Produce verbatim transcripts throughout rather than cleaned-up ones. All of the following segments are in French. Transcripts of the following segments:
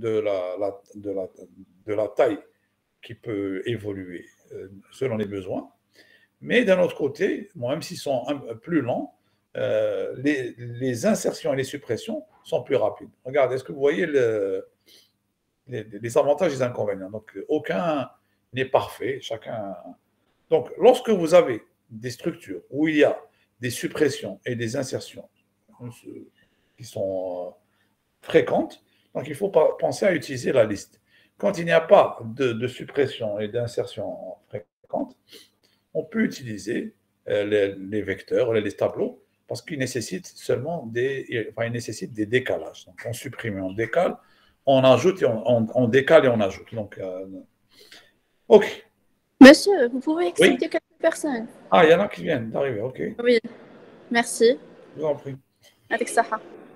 de la, la- de la, de la taille qui peut évoluer euh, selon les besoins. Mais d'un autre côté, bon, même s'ils sont un peu plus lents, euh, les, les insertions et les suppressions sont plus rapides. Regardez, est-ce que vous voyez le- les, les avantages et les inconvénients? Donc, aucun n'est parfait, chacun. Donc, lorsque vous avez des structures où il y a des suppressions et des insertions euh, qui sont euh, fréquentes, donc il faut pas penser à utiliser la liste. Quand il n'y a pas de, de suppression et d'insertion fréquentes, on peut utiliser euh, les, les vecteurs, les tableaux, parce qu'ils nécessitent seulement des, enfin, ils nécessitent des décalages. Donc, on supprime et on décale, on ajoute et on, on, on décale et on ajoute. Donc, euh, ok. Monsieur, vous pouvez Oui. accepter quelques personnes? Ah, il y en a qui viennent d'arriver, ok. Oui, merci. Je vous en prie. Avec Saha.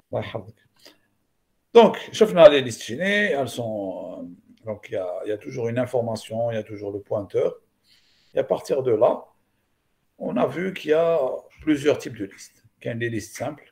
Donc, شفنا les listes chaînées, elles sont. euh, Donc, il y a, il y a toujours une information, il y a toujours le pointeur. Et à partir de là, on a vu qu'il y a plusieurs types de listes. Il y a des listes simples.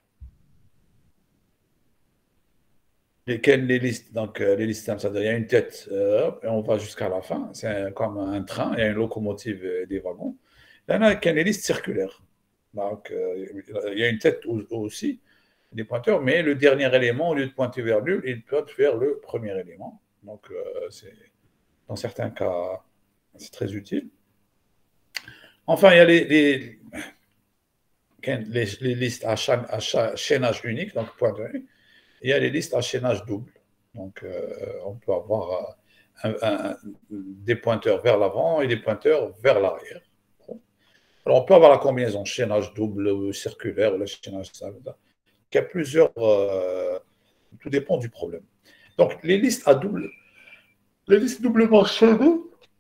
Lesquelles les listes, donc euh, les listes simples, c'est-à-dire il y a une tête euh, et on va jusqu'à la fin. C'est un- comme un train, il y a une locomotive et des wagons. Il y en a qui ont les listes circulaires. Donc, euh, il y a une tête au- aussi, des pointeurs, mais le dernier élément, au lieu de pointer vers nul, il pointe vers le premier élément. Donc, euh, c'est, dans certains cas, c'est très utile. Enfin, il y a les, les, les, les listes à, cha- à cha- chaînage unique, donc pointeur unique. Il y a les listes à chaînage double. Donc, euh, on peut avoir euh, un- un- des pointeurs vers l'avant et des pointeurs vers l'arrière. Bon. Alors, on peut avoir la combinaison chaînage double ou circulaire ou le chaînage simple. Il y a plusieurs. Euh, tout dépend du problème. Donc, les listes à double, les listes doublement chaînées,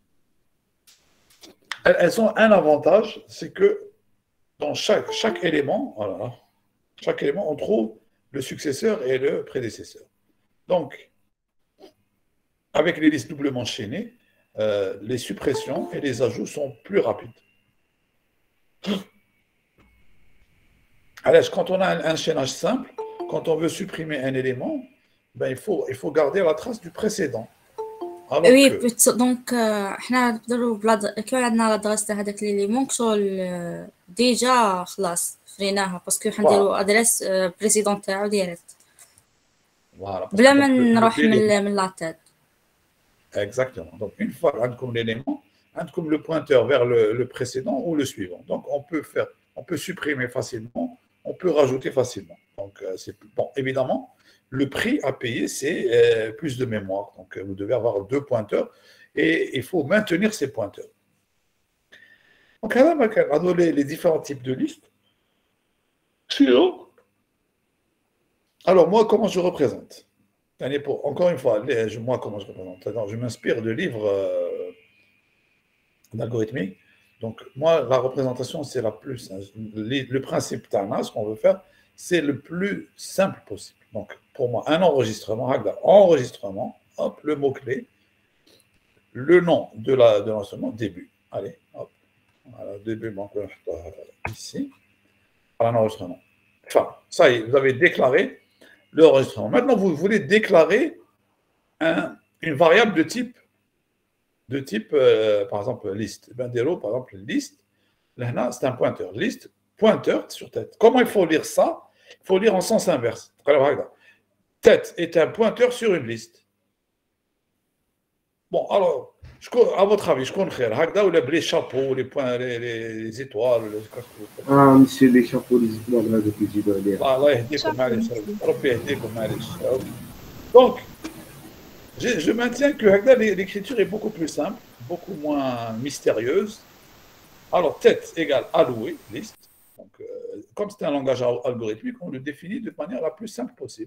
elles, elles ont un avantage, c'est que dans chaque, chaque élément, voilà, chaque élément, on trouve le successeur et le prédécesseur. Donc, avec les listes doublement chaînées, euh, les suppressions et les ajouts sont plus rapides. Alors, quand on a un, un chaînage simple, quand on veut supprimer un élément, ben, il, faut, il faut garder la trace du précédent. Alors وي que, بت- دونك آه، حنا نقدروا بلا د- كي عندنا لا دراسة هذاك ليليمون كشغل آه، ديجا خلاص فريناها باسكو voilà, حنديرو ادريس بريسيدون تاعو ديريكت voilà, parce que بلا ما donc, le- le- نروح l'élément, من من لاطيد. exactement. Donc, une fois comme l'élément, comme le pointeur vers le, le précédent ou le suivant. Donc, on peut faire, on peut supprimer facilement, on peut rajouter facilement. Donc, euh, c'est plus- bon, évidemment, le prix à payer, c'est euh, plus de mémoire. Donc, euh, vous devez avoir deux pointeurs et il faut maintenir ces pointeurs. Donc, on va donner les différents types de listes. Sinon, alors, moi, comment je représente? Allez, pour, encore une fois, les- je- moi, comment je représente? Alors, je m'inspire de livres euh, d'algorithmique. Donc, moi, la représentation, c'est la plus. Le, le principe Tana, ce qu'on veut faire, c'est le plus simple possible. Donc, pour moi, un enregistrement, enregistrement, hop, le mot-clé, le nom de la de l'enregistrement, début. Allez, hop, voilà, début, donc, ici, un enregistrement. Enfin, ça y est, vous avez déclaré l'enregistrement. Maintenant, vous voulez déclarer un, une variable de type, de type euh, par exemple, liste. Ben, Dero, par exemple, liste, là, c'est un pointeur. Liste, pointeur sur tête. Comment il faut lire ça? Il faut lire en sens inverse. Tête est un pointeur sur une liste. Bon, alors, je, à votre avis, je connais Hagda ou les chapeaux, les, points, les, les, les étoiles. Les... Ah, monsieur, les chapeaux, les étoiles, là, depuis que j'ai l'air. Allah yahdikum, معليش. ربي يهديكم, معليش. Donc, je, je maintiens que Hagda, l'écriture est beaucoup plus simple, beaucoup moins mystérieuse. Alors, tête égale alloué, liste. Donc, euh, comme c'est un langage algorithmique, on le définit de manière la plus simple possible.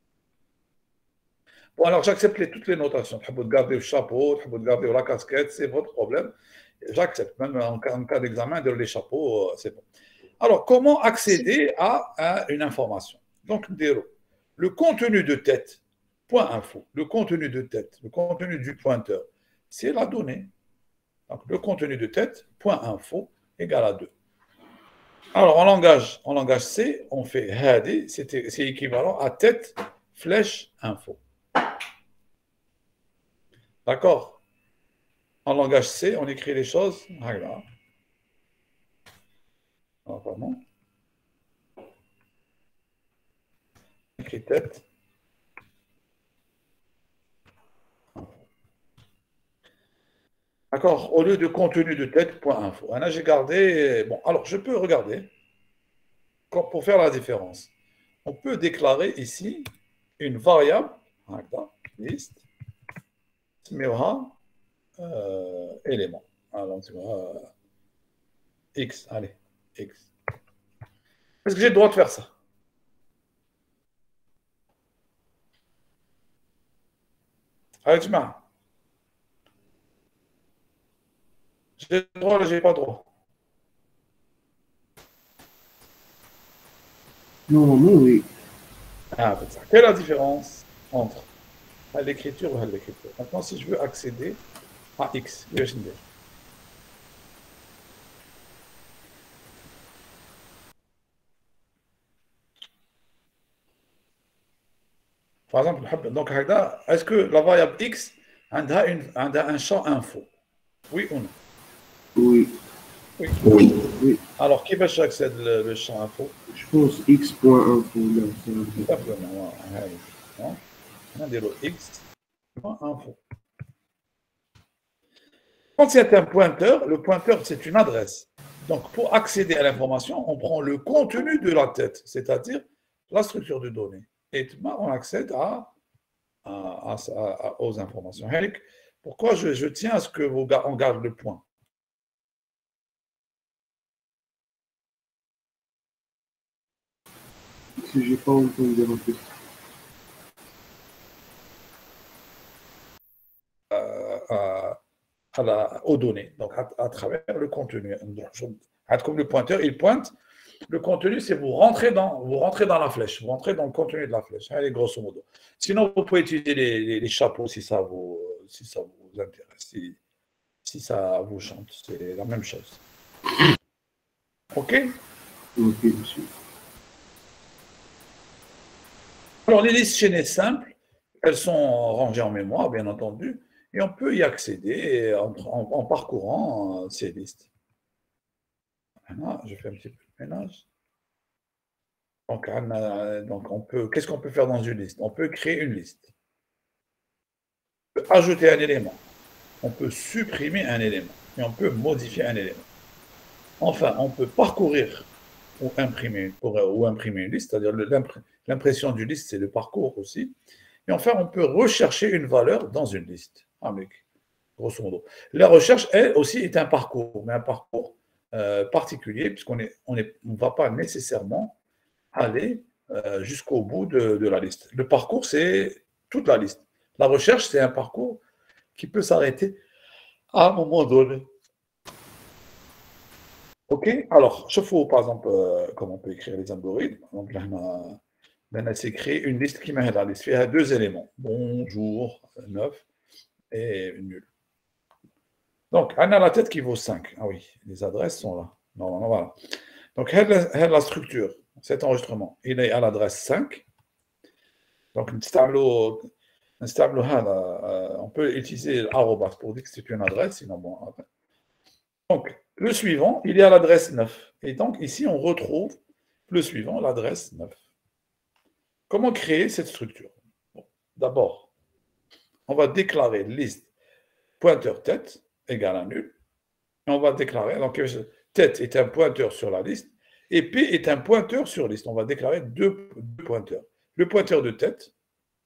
Bon, alors j'accepte les, toutes les notations. Tu peux garder le chapeau, tu peux garder la casquette, c'est votre problème. J'accepte, même en cas, en cas d'examen, de les chapeaux, euh, c'est bon. Alors, comment accéder à, à une information? Donc, le contenu de tête, point info, le contenu de tête, le contenu du pointeur, c'est la donnée. Donc, le contenu de tête, point info, égale à deux. Alors, en langage, en langage C, on fait hadi, c'est équivalent à tête, flèche, info. D'accord? En langage C, on écrit les choses. Voilà. Ah, pardon. On écrit tête. D'accord? Au lieu de contenu de tête, point info. Là, j'ai gardé. Bon, alors, je peux regarder pour faire la différence. On peut déclarer ici une variable. Liste. Euh, élément. Alors, tu vois, X, allez, X. Est-ce que j'ai le droit de faire ça? Allez, tu m'as. J'ai le droit, là, j'ai pas le droit. Normalement, oui. Ah, c'est ça. Quelle est la différence entre l'écriture et l'écriture? Maintenant, si je veux accéder à X, je vais changer. Par exemple, donc, est-ce que la variable X a, une, a un champ info? Oui ou non? Oui. Oui. Oui. Oui. Alors, qui va accéder le, le champ info? Je pense X.info. Là, tout simplement. On a des lots X.info. Quand c'est un pointeur, le pointeur, c'est une adresse. Donc, pour accéder à l'information, on prend le contenu de la tête, c'est-à-dire la structure de données. Et on accède à, à, à, à, aux informations. Henrik, pourquoi je, je tiens à ce que vous on garde le point? Si je n'ai pas entendu en plus. Euh, à, à la, aux données, donc à, à travers le contenu. Comme le pointeur, il pointe. Le contenu, c'est vous rentrez dans, vous rentrez dans la flèche, vous rentrez dans le contenu de la flèche, allez, grosso modo. Sinon, vous pouvez utiliser les, les, les chapeaux si ça vous, si ça vous intéresse, si, si ça vous chante, c'est la même chose. OK? Ok, monsieur. Alors, les listes chaînées simples, elles sont rangées en mémoire, bien entendu, et on peut y accéder en, en, en parcourant ces listes. Maintenant, je fais un petit peu de ménage. Donc, donc on peut, qu'est-ce qu'on peut faire dans une liste? On peut créer une liste. On peut ajouter un élément. On peut supprimer un élément. Et on peut modifier un élément. Enfin, on peut parcourir ou imprimer, ou, ou imprimer une liste, c'est-à-dire l'impression d'une liste, c'est le parcours aussi. Et enfin, on peut rechercher une valeur dans une liste. Ah, mec, grosso modo. La recherche, elle aussi, est un parcours, mais un parcours euh, particulier, puisqu'on ne on est, on va pas nécessairement aller euh, jusqu'au bout de, de la liste. Le parcours, c'est toute la liste. La recherche, c'est un parcours qui peut s'arrêter à un moment donné. OK? Alors, je faut, par exemple, euh, comment on peut écrire les algorithmes. Donc là, on a créé une liste qui m'a la liste. Il y a deux éléments. Bonjour, neuf et nul. Donc, on a la tête qui vaut cinq. Ah oui, les adresses sont là. Normalement, voilà. Donc, la, la structure, cet enregistrement, il est à l'adresse cinq. Donc, on peut utiliser l'arrobas pour dire que c'est une adresse, sinon bon. Donc, le suivant, il est à l'adresse neuf. Et donc, ici, on retrouve le suivant, l'adresse neuf. Comment créer cette structure? Bon, d'abord, on va déclarer liste pointeur tête égale à nul. Et on va déclarer, donc tête est un pointeur sur la liste, et P est un pointeur sur liste. On va déclarer deux, deux pointeurs. Le pointeur de tête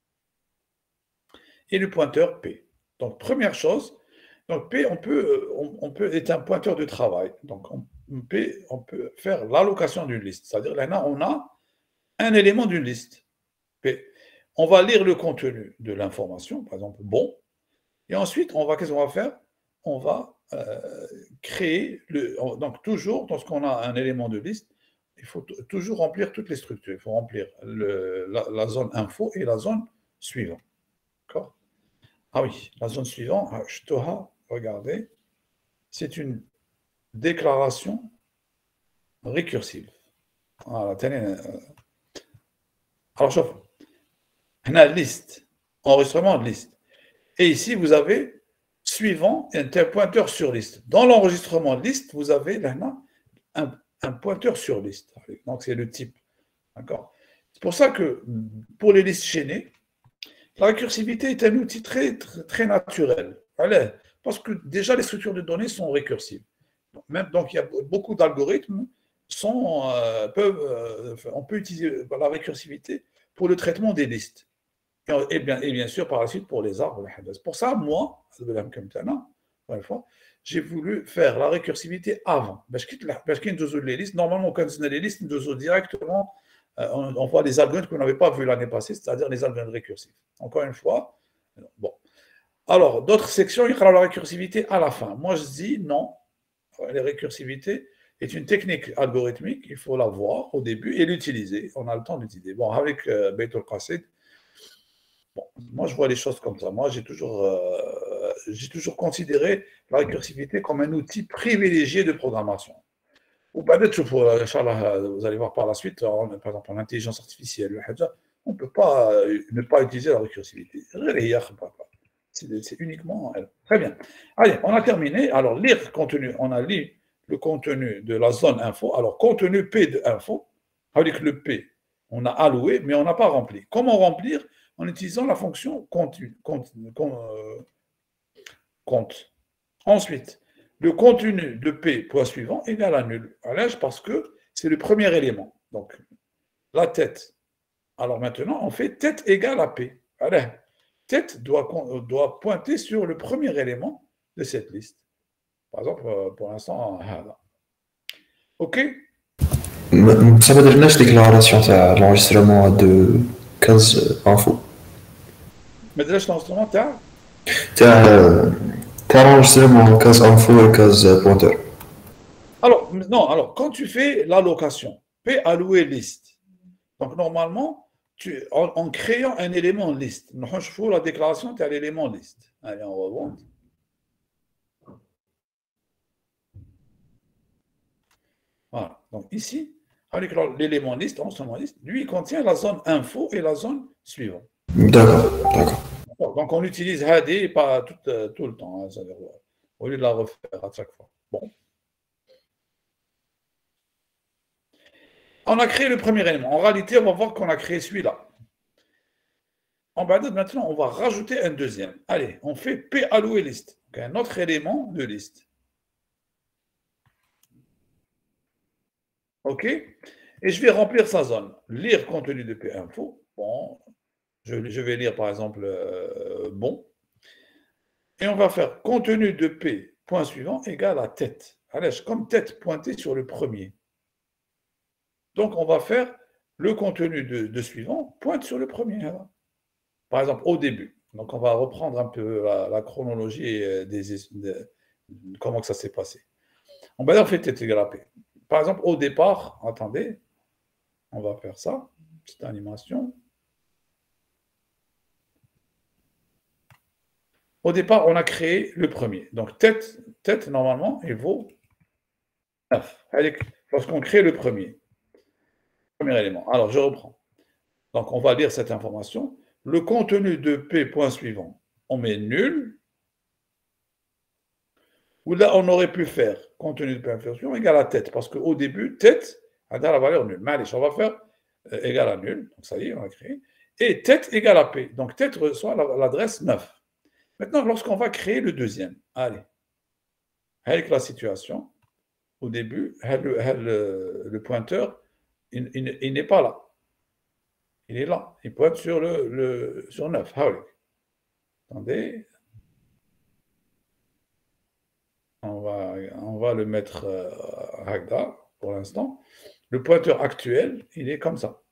et le pointeur P. Donc, première chose, donc P, on peut, on, on peut, est un pointeur de travail. Donc, on, P, on peut faire l'allocation d'une liste. C'est-à-dire, là, on a un élément d'une liste. P. On va lire le contenu de l'information, par exemple, bon. Et ensuite, on va, qu'est-ce qu'on va faire? On va euh, créer, le, donc toujours, lorsqu'on a un élément de liste, il faut toujours remplir toutes les structures. Il faut remplir le, la, la zone info et la zone suivante. D'accord? Ah oui, la zone suivante, Shtoha, regardez, c'est une déclaration récursive. Voilà, tenez. Alors, chauffe. On a liste, enregistrement de liste. Et ici, vous avez suivant un pointeur sur liste. Dans l'enregistrement de liste, vous avez là, un, un pointeur sur liste. Donc, c'est le type. D'accord? C'est pour ça que pour les listes chaînées, la récursivité est un outil très, très, très naturel. Allez, parce que déjà, les structures de données sont récursives. Même, donc, il y a beaucoup d'algorithmes sont, euh, peuvent, euh, on peut utiliser la récursivité pour le traitement des listes. Et bien, et bien sûr, par la suite, pour les arbres. Pour ça, moi, j'ai voulu faire la récursivité avant. Parce que les listes, normalement, quand on a les listes, nous directement, on, on voit les algorithmes qu'on n'avait pas vus l'année passée, c'est-à-dire les algorithmes récursifs. Encore une fois, bon. Alors, d'autres sections, il y aura la récursivité à la fin. Moi, je dis non. La récursivité est une technique algorithmique, il faut la voir au début et l'utiliser. On a le temps d'utiliser. Bon, avec euh, Beit al-Qasid, bon, moi je vois les choses comme ça. Moi, j'ai toujours, euh, j'ai toujours considéré la récursivité comme un outil privilégié de programmation. Ou peut-être, vous allez voir par la suite, par exemple, en intelligence artificielle, on ne peut pas euh, ne pas utiliser la récursivité. C'est uniquement elle. Très bien. Allez, on a terminé. Alors, lire contenu. On a lu le contenu de la zone info. Alors, contenu P de info. Avec le P, on a alloué, mais on n'a pas rempli. Comment remplir? En utilisant la fonction compte. compte, compte, euh, compte. Ensuite, le contenu de P, point suivant, égale à nul. Allège parce que c'est le premier élément. Donc, la tête. Alors maintenant, on fait tête égale à P. Allez. Tête doit, doit pointer sur le premier élément de cette liste. Par exemple, pour l'instant, OK? Ça veut dire une déclaration de l'enregistrement de quinze infos. Mais déjà, l'enregistrement, tu as Tu as l'enregistrement quinze infos et quinze pointeurs. Alors, non, alors, quand tu fais l'allocation, P alloué liste. Donc, normalement, tu, en, en créant un élément liste, la déclaration, tu as l'élément liste. Allez, on remonte. Voilà. Donc ici, avec l'élément liste, l'enregistrement liste, lui, il contient la zone info et la zone suivante. D'accord, d'accord. Donc on utilise Hadi pas tout, euh, tout le temps, hein, au lieu de la refaire à chaque fois. Bon. On a créé le premier élément. En réalité, on va voir qu'on a créé celui-là. En bas de maintenant, on va rajouter un deuxième. Allez, on fait P alloué liste. Donc, un autre élément de liste. OK? Et je vais remplir sa zone. Lire contenu de P info. Bon, je, je vais lire par exemple euh, bon. Et on va faire contenu de P, point suivant, égale à tête. Allez, comme tête pointée sur le premier. Donc, on va faire le contenu de, de suivant, pointe sur le premier. Hein. Par exemple, au début. Donc, on va reprendre un peu la, la chronologie des, des, de, de comment que ça s'est passé. On va faire tête égale à P. Par exemple, au départ, attendez, on va faire ça, petite animation. Au départ, on a créé le premier. Donc, tête, tête normalement, il vaut neuf. Lorsqu'on crée le premier. Premier élément. Alors, je reprends. Donc, on va lire cette information. Le contenu de P, point suivant, on met nul. Ou là, on aurait pu faire contenu de P inflexion égale à tête. Parce qu'au début, tête a la valeur nulle. Mais allez, on va faire euh, égal à nul. Donc, ça y est, on a créé. Et tête égale à P. Donc, tête reçoit l'adresse neuf. Maintenant, lorsqu'on va créer le deuxième, allez, avec la situation, au début, le, le, le pointeur, il, il, il n'est pas là. Il est là. Il pointe sur le, le sur neuf. Attendez. On va, on va le mettre euh, à Hagda pour l'instant. Le pointeur actuel, il est comme ça.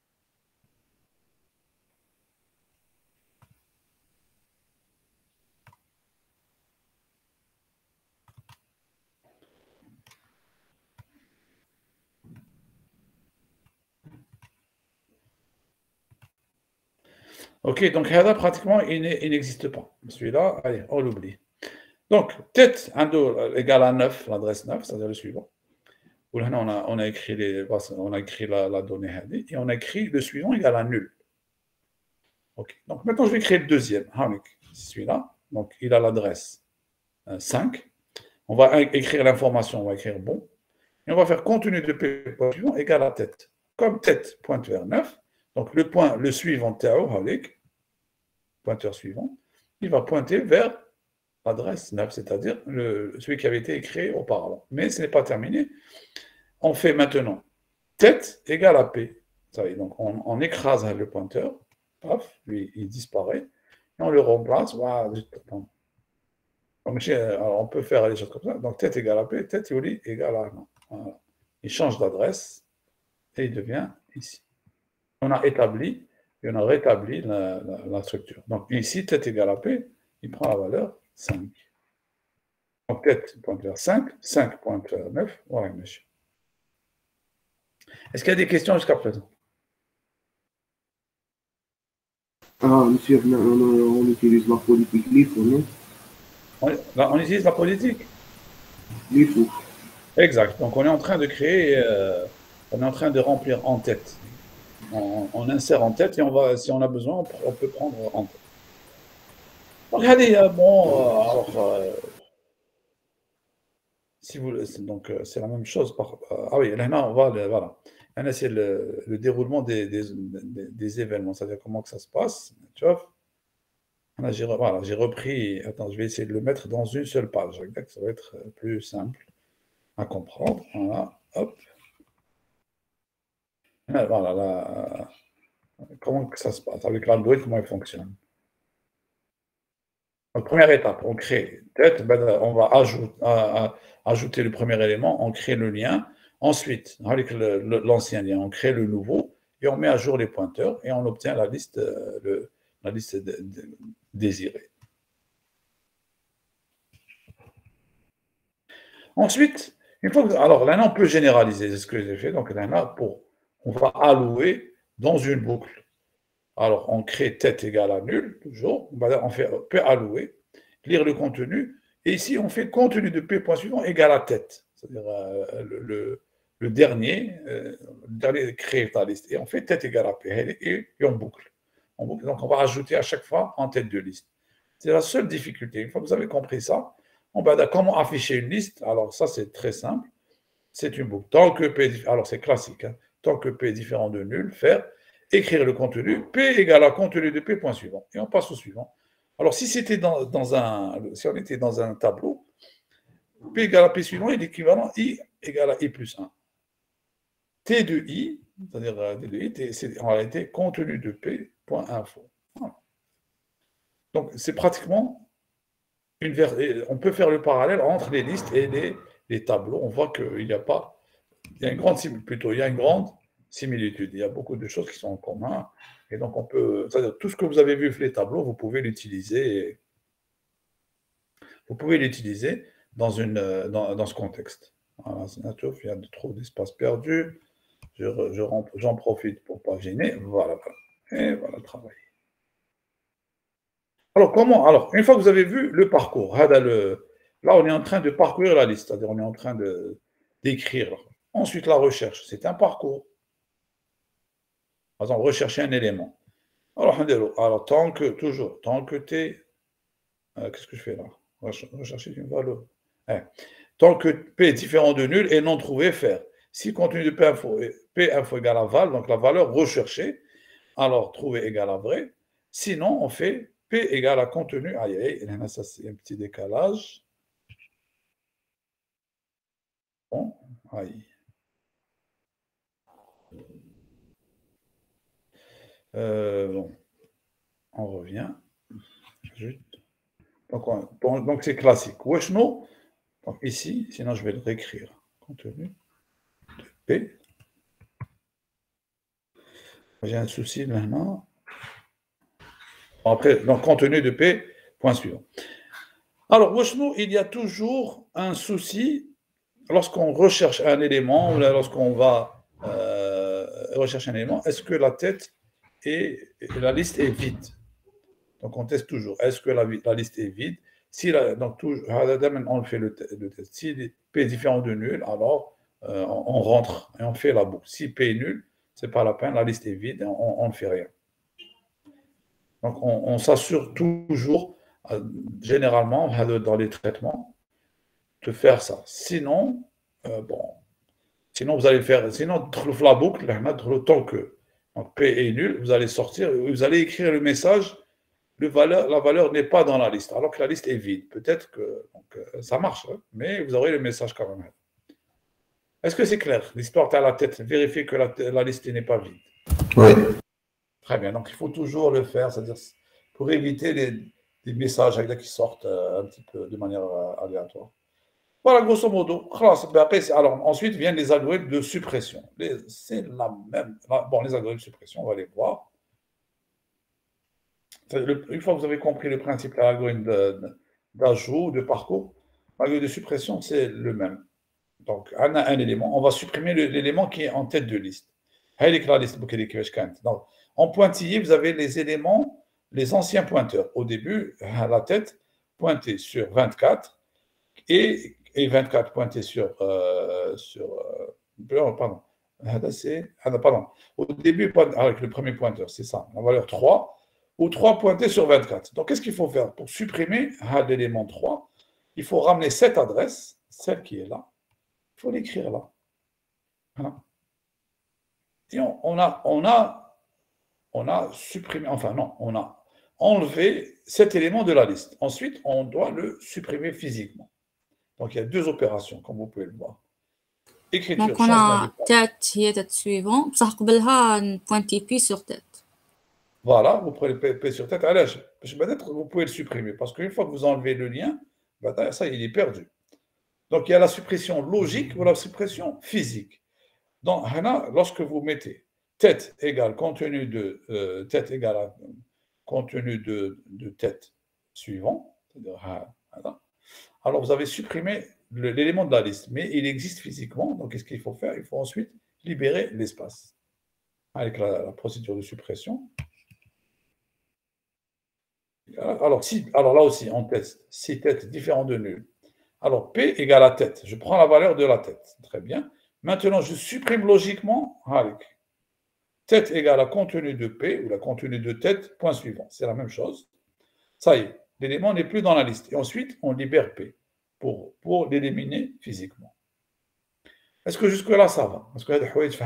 Ok, donc Hada, pratiquement, il n'existe pas. Celui-là, allez, on l'oublie. Donc, tête égale à neuf, l'adresse neuf, c'est-à-dire le suivant. Où là, on a, on a écrit, les, on a écrit la, la donnée Hadi, et on a écrit le suivant égale à nul. Ok, donc maintenant, je vais créer le deuxième. celui-là. Donc, il a l'adresse euh, cinq. On va écrire l'information, on va écrire bon. Et on va faire contenu de P point suivant égale à tête. Comme tête pointe vers neuf, donc le point, le suivant, pointeur suivant, il va pointer vers l'adresse neuf, c'est-à-dire le, celui qui avait été écrit auparavant. Mais ce n'est pas terminé. On fait maintenant tête égale à P. Ça y est, donc on, on écrase le pointeur, paf, lui il disparaît, et on le remplace. Voilà, donc, alors on peut faire des choses comme ça. Donc tête égale à P, tête égale à non. Voilà. Il change d'adresse et il devient ici. On a établi et on a rétabli la, la, la structure. Donc ici, tête égale à P, il prend la valeur cinq. Donc tête pointe vers cinq, cinq pointe vers neuf. Voilà, monsieur. Est-ce qu'il y a des questions jusqu'à présent? Ah, monsieur, on, on, on utilise la politique L I F O, non? On, là, on utilise la politique L I F O. Exact. Donc on est en train de créer, euh, on est en train de remplir en tête. On, on insère en tête et on va, si on a besoin, on, on peut prendre en tête. Donc, regardez, euh, bon, euh, alors, euh, si vous, donc euh, c'est la même chose. Par, euh, ah oui, là, on va, le, voilà. Là, c'est le, le déroulement des, des, des, des événements, c'est-à-dire comment que ça se passe. Tu vois, là, j'ai, voilà, j'ai repris. Attends, je vais essayer de le mettre dans une seule page. Ça va être plus simple à comprendre. Voilà, hop. Et voilà, là, comment que ça se passe avec l'algorithme, comment il fonctionne. Donc, première étape, on crée tête, ben, on va ajouter, euh, ajouter le premier élément, on crée le lien. Ensuite, avec le, le, l'ancien lien, on crée le nouveau et on met à jour les pointeurs et on obtient la liste, euh, le, la liste de, de, désirée. Ensuite, une fois que, alors là, on peut généraliser, c'est ce que j'ai fait. Donc là, pour, on va allouer dans une boucle. Alors, on crée tête égale à nul, toujours. On fait P allouer, lire le contenu. Et ici, on fait contenu de P point suivant égale à tête. C'est-à-dire euh, le, le, le dernier, euh, le dernier crée ta liste. Et on fait tête égale à P. Et, et on, boucle. on boucle. Donc, on va ajouter à chaque fois en tête de liste. C'est la seule difficulté. Une fois que vous avez compris ça, on va comment afficher une liste. Alors, ça, c'est très simple. C'est une boucle. Tant que P, alors c'est classique, hein, tant que P est différent de nul, faire écrire le contenu, P égale à contenu de P point suivant. Et on passe au suivant. Alors, si c'était dans, dans un, si on était dans un tableau, P égale à P suivant est l'équivalent I égale à I plus un. T de I, c'est-à-dire T de I, c'est en réalité contenu de P point info. Voilà. Donc, c'est pratiquement une on peut faire le parallèle entre les listes et les, les tableaux. On voit qu'il n'y a pas, il y a une grande plutôt, il y a une grande similitude. Il y a beaucoup de choses qui sont en commun. Et donc, on peut, c'est-à-dire tout ce que vous avez vu les tableaux, vous pouvez l'utiliser. Vous pouvez l'utiliser dans, une, dans, dans ce contexte. Voilà, il y a trop d'espace perdu. Je, je, j'en profite pour paginer. Voilà, voilà. Et voilà le travail. Alors, comment? Alors, une fois que vous avez vu le parcours, là, on est en train de parcourir la liste, c'est-à-dire on est en train de, d'écrire. Ensuite, la recherche, c'est un parcours. Par exemple, rechercher un élément. Alors, alors tant que, toujours, tant que tu es... Euh, qu'est-ce que je fais là? Rechercher une valeur. Hein. Tant que P est différent de nul et non trouvé, faire. Si contenu de P info, P info égale à val, donc la valeur recherchée, alors trouver égale à vrai. Sinon, on fait P égale à contenu. Aïe, aïe, ça c'est un petit décalage. Bon, aïe. Euh, bon, on revient. Juste. Donc, on, donc c'est classique. Weshno, donc ici, sinon je vais le réécrire. Contenu de P. J'ai un souci maintenant. Après, donc contenu de P, point suivant. Alors, Weshno, il y a toujours un souci lorsqu'on recherche un élément ou lorsqu'on va euh, rechercher un élément. Est-ce que la tête et la liste est vide? Donc, on teste toujours. Est-ce que la, la liste est vide? Si la, donc, toujours, on fait le, le test. Si P est différent de nul, alors euh, on, on rentre et on fait la boucle. Si P est nul, ce n'est pas la peine, la liste est vide et on ne fait rien. Donc, on, on s'assure toujours euh, généralement, dans les traitements, de faire ça. Sinon, euh, bon, sinon vous allez faire, sinon, la boucle, tant que donc, P est nul, vous allez sortir, vous allez écrire le message, le valeur, la valeur n'est pas dans la liste, alors que la liste est vide. Peut-être que donc, ça marche, hein, mais vous aurez le message quand même. Est-ce que c'est clair? L'histoire, tu as la tête, vérifier que la, la liste n'est pas vide. Oui. Très bien, donc il faut toujours le faire, c'est-à-dire pour éviter les, les messages qui sortent un petit peu de manière aléatoire. Voilà, grosso modo. Alors, ensuite viennent les algorithmes de suppression. C'est la même. Bon, les algorithmes de suppression, on va les voir. Une fois que vous avez compris le principe de l'algorithme d'ajout, de parcours, l'algorithme de suppression, c'est le même. Donc, on a un élément, on va supprimer l'élément qui est en tête de liste. Donc, en pointillé, vous avez les éléments, les anciens pointeurs. Au début, à la tête, pointé sur vingt-quatre et, et vingt-quatre pointé sur. Euh, sur euh, pardon. pardon. Au début, avec le premier pointeur, c'est ça, la valeur trois, ou trois pointés sur vingt-quatre. Donc, qu'est-ce qu'il faut faire? Pour supprimer l'élément trois, il faut ramener cette adresse, celle qui est là, il faut l'écrire là. Voilà. Et on, on, a, on, a, on a supprimé, enfin non, on a enlevé cet élément de la liste. Ensuite, on doit le supprimer physiquement. Donc, il y a deux opérations, comme vous pouvez le voir. Écriture, donc, on a tête qui est tête suivante, ça قبلها pointer P sur tête. Voilà, vous prenez P sur tête. Allez, peut-être vous pouvez le supprimer, parce qu'une fois que vous enlevez le lien, ça, il est perdu. Donc, il y a la suppression logique ou la suppression physique. Donc, lorsque vous mettez tête égale contenu de euh, tête égale à, contenu de, de tête suivant, alors vous avez supprimé l'élément de la liste, mais il existe physiquement. Donc, qu'est-ce qu'il faut faire? Il faut ensuite libérer l'espace avec la, la procédure de suppression. Alors, si, alors là aussi, on teste si tête différent de nul. Alors, P égale à tête. Je prends la valeur de la tête. Très bien. Maintenant, je supprime logiquement avec tête égale à contenu de P ou la contenu de tête, point suivant. C'est la même chose. Ça y est, l'élément n'est plus dans la liste. Et ensuite, on libère P pour, pour l'éliminer physiquement. Est-ce que jusque-là, ça va? Est-ce que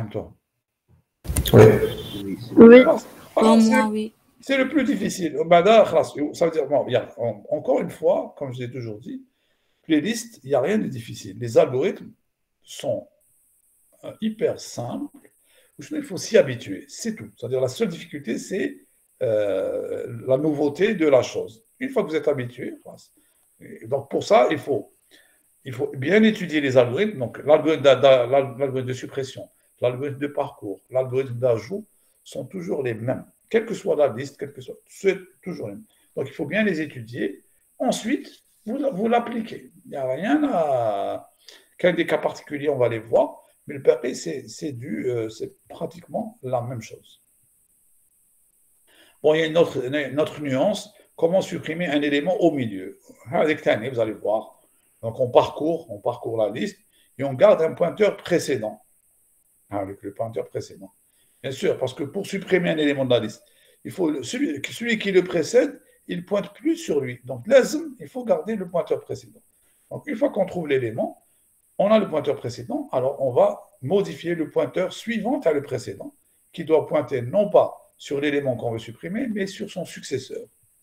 Oui. Oui. Pour moi, oui. C'est le plus difficile. Ça veut dire, bon, encore une fois, comme je l'ai toujours dit, les listes, il n'y a rien de difficile. Les algorithmes sont hyper simples. Il faut s'y habituer, c'est tout. C'est-à-dire la seule difficulté, c'est euh, la nouveauté de la chose. Une fois que vous êtes habitué, donc pour ça, il faut, il faut bien étudier les algorithmes. Donc l'algorithme de suppression, l'algorithme de parcours, l'algorithme d'ajout sont toujours les mêmes. Quelle que soit la liste, quelle que soit, c'est toujours les mêmes. Donc il faut bien les étudier. Ensuite, vous, vous l'appliquez. Il n'y a rien à... Quel des cas particuliers, on va les voir. Mais le P P, c'est du, euh, c'est pratiquement la même chose. Bon, il y a une autre, une autre nuance. Comment supprimer un élément au milieu? Avec Tani, vous allez voir. Donc, on parcourt, on parcourt la liste et on garde un pointeur précédent. Avec le pointeur précédent. Bien sûr, parce que pour supprimer un élément de la liste, il faut celui, celui qui le précède, il ne pointe plus sur lui. Donc, lazim, il faut garder le pointeur précédent. Donc, une fois qu'on trouve l'élément, on a le pointeur précédent, alors on va modifier le pointeur suivant à le précédent, qui doit pointer non pas sur l'élément qu'on veut supprimer, mais sur son successeur.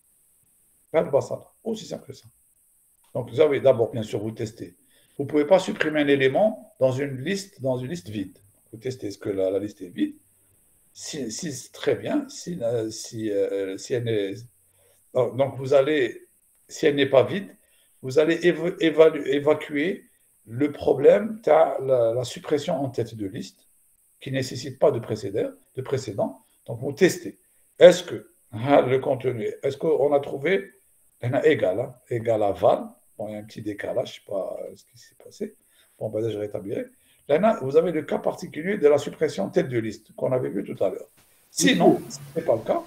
Aussi simple que ça. Donc vous avez d'abord, bien sûr, vous testez. Vous ne pouvez pas supprimer un élément dans une liste, dans une liste vide. Vous testez est-ce que la, la liste est vide. Si, si très bien, si, si, euh, si elle est... Donc vous allez, si elle n'est pas vide, vous allez évaluer, évacuer le problème, tu as la, la suppression en tête de liste qui ne nécessite pas de précédent, de précédent. Donc, vous testez. Est-ce que hein, le contenu, est-ce qu'on a trouvé un égal, hein, égal à val? Bon, il y a un petit décalage, je ne sais pas ce qui s'est passé. Bon, ben là, je rétablirai. Là, vous avez le cas particulier de la suppression en tête de liste qu'on avait vu tout à l'heure. Sinon, ce n'est pas le cas.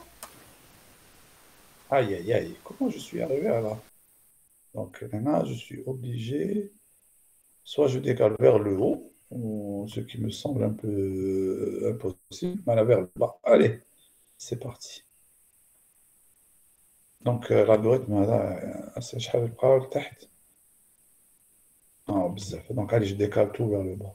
Aïe, aïe, aïe. Comment je suis arrivé à là? Donc, maintenant, je suis obligé... Soit je décale vers le haut, ce qui me semble un peu impossible, mais là vers le bas. Allez, c'est parti. Donc, euh, l'algorithme, هذا c'est شحال يبقى لتحت. Ah, بزاف. Donc, allez, je décale tout vers le bas.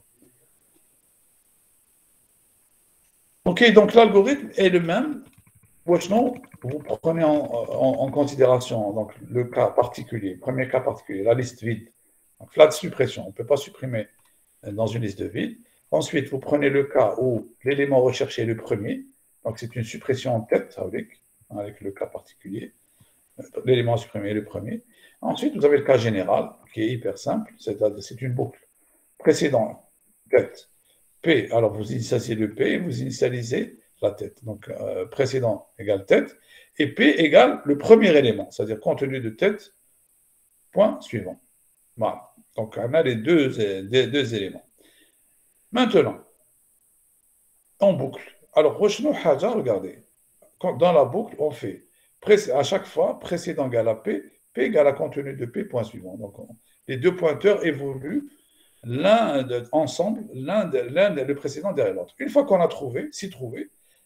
Ok, donc l'algorithme est le même. Sinon, vous prenez en, en, en considération donc, le cas particulier, premier cas particulier, la liste vide. Donc, là de suppression, on ne peut pas supprimer dans une liste vide. Ensuite, vous prenez le cas où l'élément recherché est le premier. Donc, c'est une suppression en tête, avec, avec le cas particulier. L'élément supprimé est le premier. Ensuite, vous avez le cas général, qui est hyper simple. C'est une boucle. Précédent, tête. P, alors vous initialisez le P, vous initialisez la tête. Donc, euh, précédent égale tête, et P égale le premier élément, c'est-à-dire contenu de tête, point suivant. Voilà. Donc, on a les deux, les deux éléments. Maintenant, en boucle. Alors, regardez, dans la boucle, on fait à chaque fois précédent égale à P, P égale à contenu de P, point suivant. Donc, on, les deux pointeurs évoluent l'un ensemble, l'un le précédent derrière l'autre. Une fois qu'on a trouvé, si trouvé,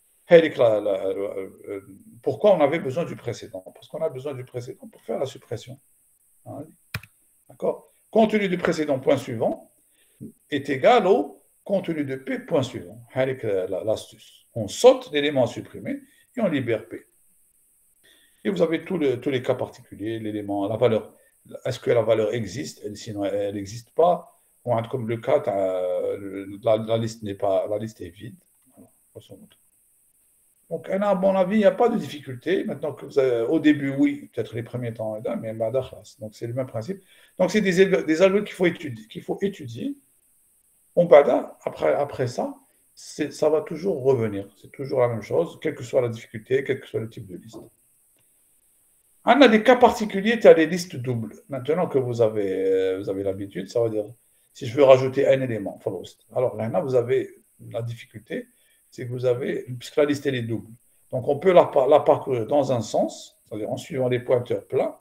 pourquoi on avait besoin du précédent? Parce qu'on a besoin du précédent pour faire la suppression. D'accord? Contenu du précédent, point suivant, est égal au contenu de P, point suivant. L'astuce. On saute l'élément supprimé et on libère P. Et vous avez tous, le, tous les cas particuliers, l'élément, la valeur. Est-ce que la valeur existe? Sinon, elle n'existe pas. Comme le cas, la, la, liste n'est pas, la liste est vide. Donc, à mon avis, il n'y a pas de difficulté. Maintenant que vous avez, au début, oui, peut-être les premiers temps, mais donc c'est le même principe. Donc, c'est des, des algorithmes qu'il faut étudier. Qu'il faut étudier. On après, après ça, ça va toujours revenir. C'est toujours la même chose, quelle que soit la difficulté, quel que soit le type de liste. On a des cas particuliers, tu as des listes doubles. Maintenant que vous avez, vous avez l'habitude, ça veut dire, si je veux rajouter un élément, alors là, vous avez la difficulté, c'est que vous avez, puisque la liste elle est double. Donc on peut la, la parcourir dans un sens, c'est-à-dire en suivant les pointeurs plats,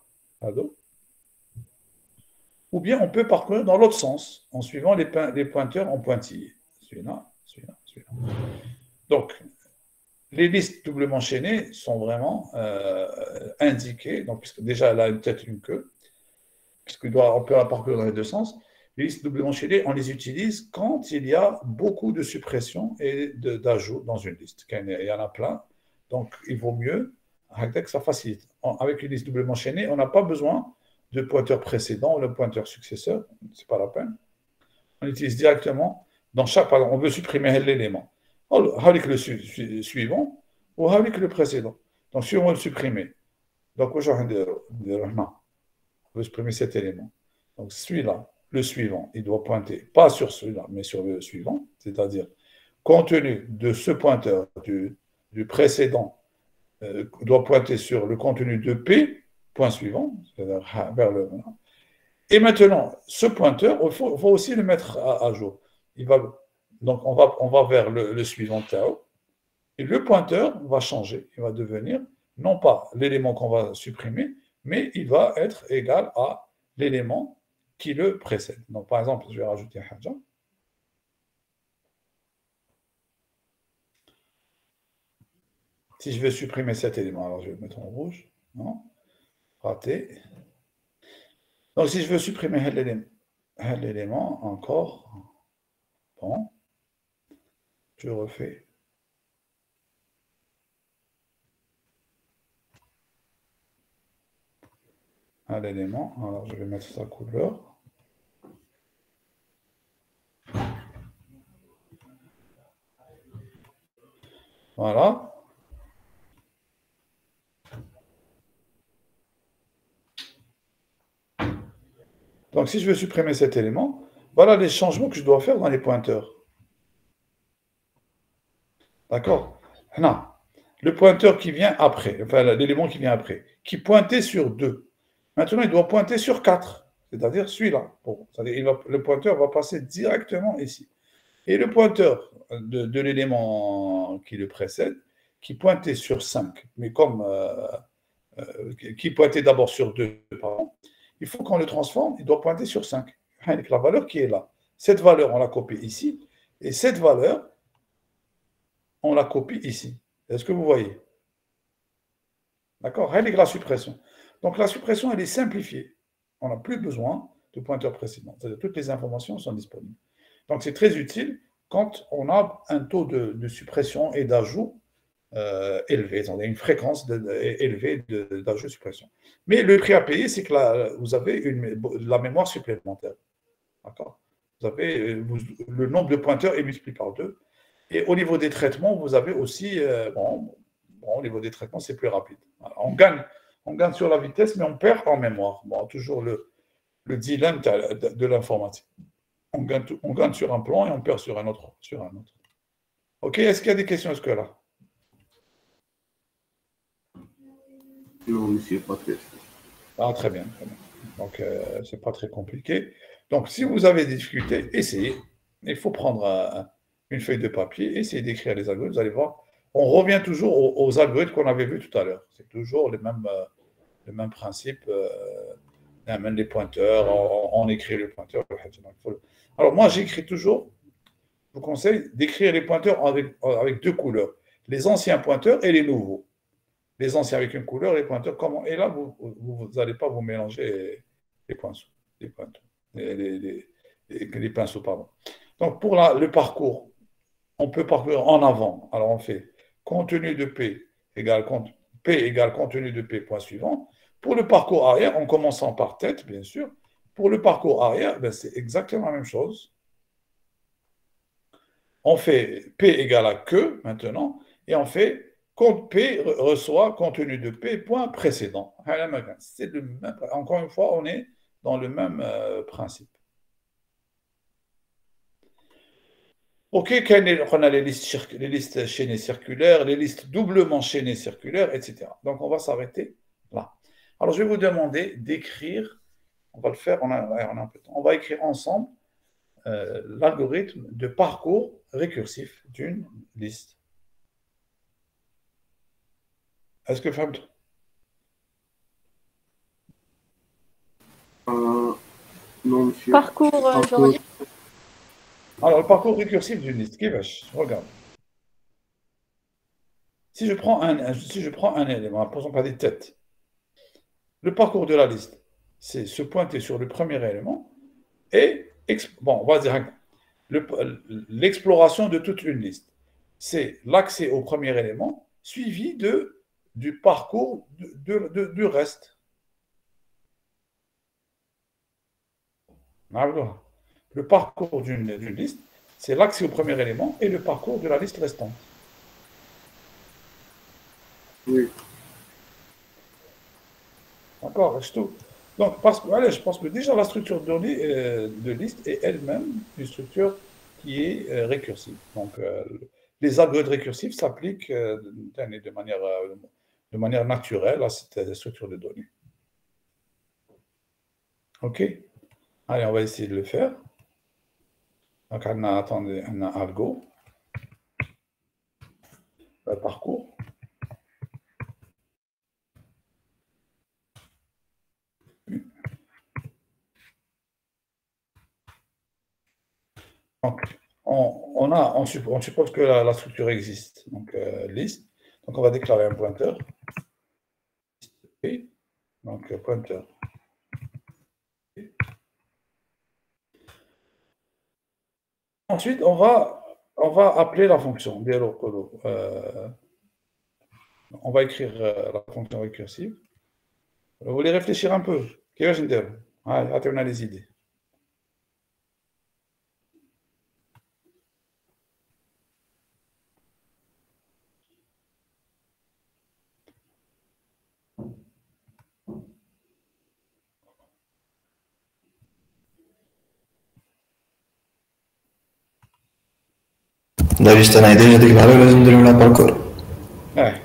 ou bien on peut parcourir dans l'autre sens, en suivant les, les pointeurs en pointillés. Celui-là, celui-là, celui-là. Donc, les listes doublement chaînées sont vraiment euh, indiquées, donc, puisque déjà elle a une tête et une queue, puisqu'on peut la parcourir dans les deux sens. Les listes doublement chaînées, on les utilise quand il y a beaucoup de suppressions et d'ajouts dans une liste. Il y en a plein, donc il vaut mieux que ça facilite. Avec une liste doublement chaînée, on n'a pas besoin de pointeur précédent ou de pointeur successeur, ce n'est pas la peine. On utilise directement, dans chaque, par exemple, on veut supprimer l'élément. Avec le su su suivant ou avec le précédent. Donc, si on veut le supprimer, donc aujourd'hui, on veut supprimer cet élément. Donc, celui-là, le suivant, il doit pointer, pas sur celui-là, mais sur le suivant, c'est-à-dire, compte tenu de ce pointeur du, du précédent, euh, doit pointer sur le contenu de P, point suivant, c'est-à-dire vers le. Et maintenant, ce pointeur, il faut, faut aussi le mettre à, à jour. Il va. Donc, on va, on va vers le, le suivant Tao. Et le pointeur va changer. Il va devenir, non pas l'élément qu'on va supprimer, mais il va être égal à l'élément qui le précède. Donc, par exemple, je vais rajouter un haja. Si je veux supprimer cet élément, alors je vais le mettre en rouge. Non, raté. Donc, si je veux supprimer l'élément, encore, bon. Je refais. Un élément. Alors, je vais mettre sa couleur. Voilà. Donc, si je veux supprimer cet élément, voilà les changements que je dois faire dans les pointeurs. D'accord? Non. Le pointeur qui vient après, enfin l'élément qui vient après, qui pointait sur deux. Maintenant, il doit pointer sur quatre, c'est-à-dire celui-là. Bon, le pointeur va passer directement ici. Et le pointeur de, de l'élément qui le précède, qui pointait sur cinq, mais comme euh, euh, qui pointait d'abord sur deux, pardon, il faut qu'on le transforme, il doit pointer sur cinq, avec la valeur qui est là. Cette valeur, on la copie ici, et cette valeur, on la copie ici. Est-ce que vous voyez? D'accord? Elle est la suppression. Donc la suppression, elle est simplifiée. On n'a plus besoin de pointeur précédent. C'est-à-dire toutes les informations sont disponibles. Donc c'est très utile quand on a un taux de, de suppression et d'ajout euh, élevé. On a une fréquence de, de, élevée d'ajout et suppression. Mais le prix à payer, c'est que là, vous avez une, la mémoire supplémentaire. D'accord? Vous avez vous, le nombre de pointeurs est multiplié par deux. Et au niveau des traitements, vous avez aussi, euh, bon, bon, au niveau des traitements, c'est plus rapide. Voilà. On gagne, on gagne sur la vitesse, mais on perd en mémoire. Bon, toujours le, le dilemme de, de l'informatique. On gagne, on gagne sur un plan et on perd sur un autre. Sur un autre. OK, est-ce qu'il y a des questions jusque-là? Non, monsieur, pas très. Ah, très bien, très bien. Donc, euh, ce n'est pas très compliqué. Donc, si vous avez des difficultés, essayez. Il faut prendre un, une feuille de papier, essayez d'écrire les algorithmes. Vous allez voir, on revient toujours aux, aux algorithmes qu'on avait vus tout à l'heure. C'est toujours les mêmes, euh, le même principe. Euh, on amène les pointeurs, on, on écrit le pointeur. Alors, moi, j'écris toujours, je vous conseille d'écrire les pointeurs avec, avec deux couleurs. Les anciens pointeurs et les nouveaux. Les anciens avec une couleur, les pointeurs comment. Et là, vous n'allez pas vous mélanger les pinceaux, les pointeurs, les, les, les, les, les pinceaux, pardon. Donc, pour la, le parcours, on peut parcourir en avant. Alors, on fait contenu de P égale, P égale contenu de P, point suivant. Pour le parcours arrière, en commençant par tête, bien sûr. Pour le parcours arrière, ben, c'est exactement la même chose. On fait P égale à que, maintenant, et on fait compte P reçoit contenu de P, point précédent. C'est le même, encore une fois, on est dans le même euh, principe. OK, on a les listes, les listes chaînées circulaires, les listes doublement chaînées circulaires, et cetera. Donc, on va s'arrêter là. Alors, je vais vous demander d'écrire, on va le faire, on a, on a un peu de temps, on va écrire ensemble euh, l'algorithme de parcours récursif d'une liste. Est-ce que Fabien? Euh, non, monsieur. Parcours, euh, Parcours. genre, Alors, le parcours récursif d'une liste, qui vache, regarde. Si je prends un, un, si je prends un élément, par exemple, des têtes, le parcours de la liste, c'est se pointer sur le premier élément et, bon, on va dire, l'exploration de toute une liste. C'est l'accès au premier élément suivi de, du parcours de, de, de, du reste. Le parcours d'une liste, c'est l'accès au premier élément et le parcours de la liste restante. Oui. D'accord, je trouve. Donc, parce que, allez, je pense que déjà la structure de données euh, de liste est elle-même une structure qui est euh, récursive. Donc, euh, les algorithmes récursifs s'appliquent euh, de, manière, euh, de manière naturelle à cette structure de données. OK? Allez, on va essayer de le faire. Donc, on a, attendez, on a algo, le parcours. Donc, on, on, a, on, suppose, on suppose que la, la structure existe. Donc, euh, liste. Donc, on va déclarer un pointeur. Et, donc, pointeur. Ensuite, on va, on va appeler la fonction. Euh, on va écrire euh, la fonction récursive. Vous voulez réfléchir un peu? Allez, attendez, on a les idées. لا جيت انا اذا هذيك العربه لازم نديرو لها باركور. اه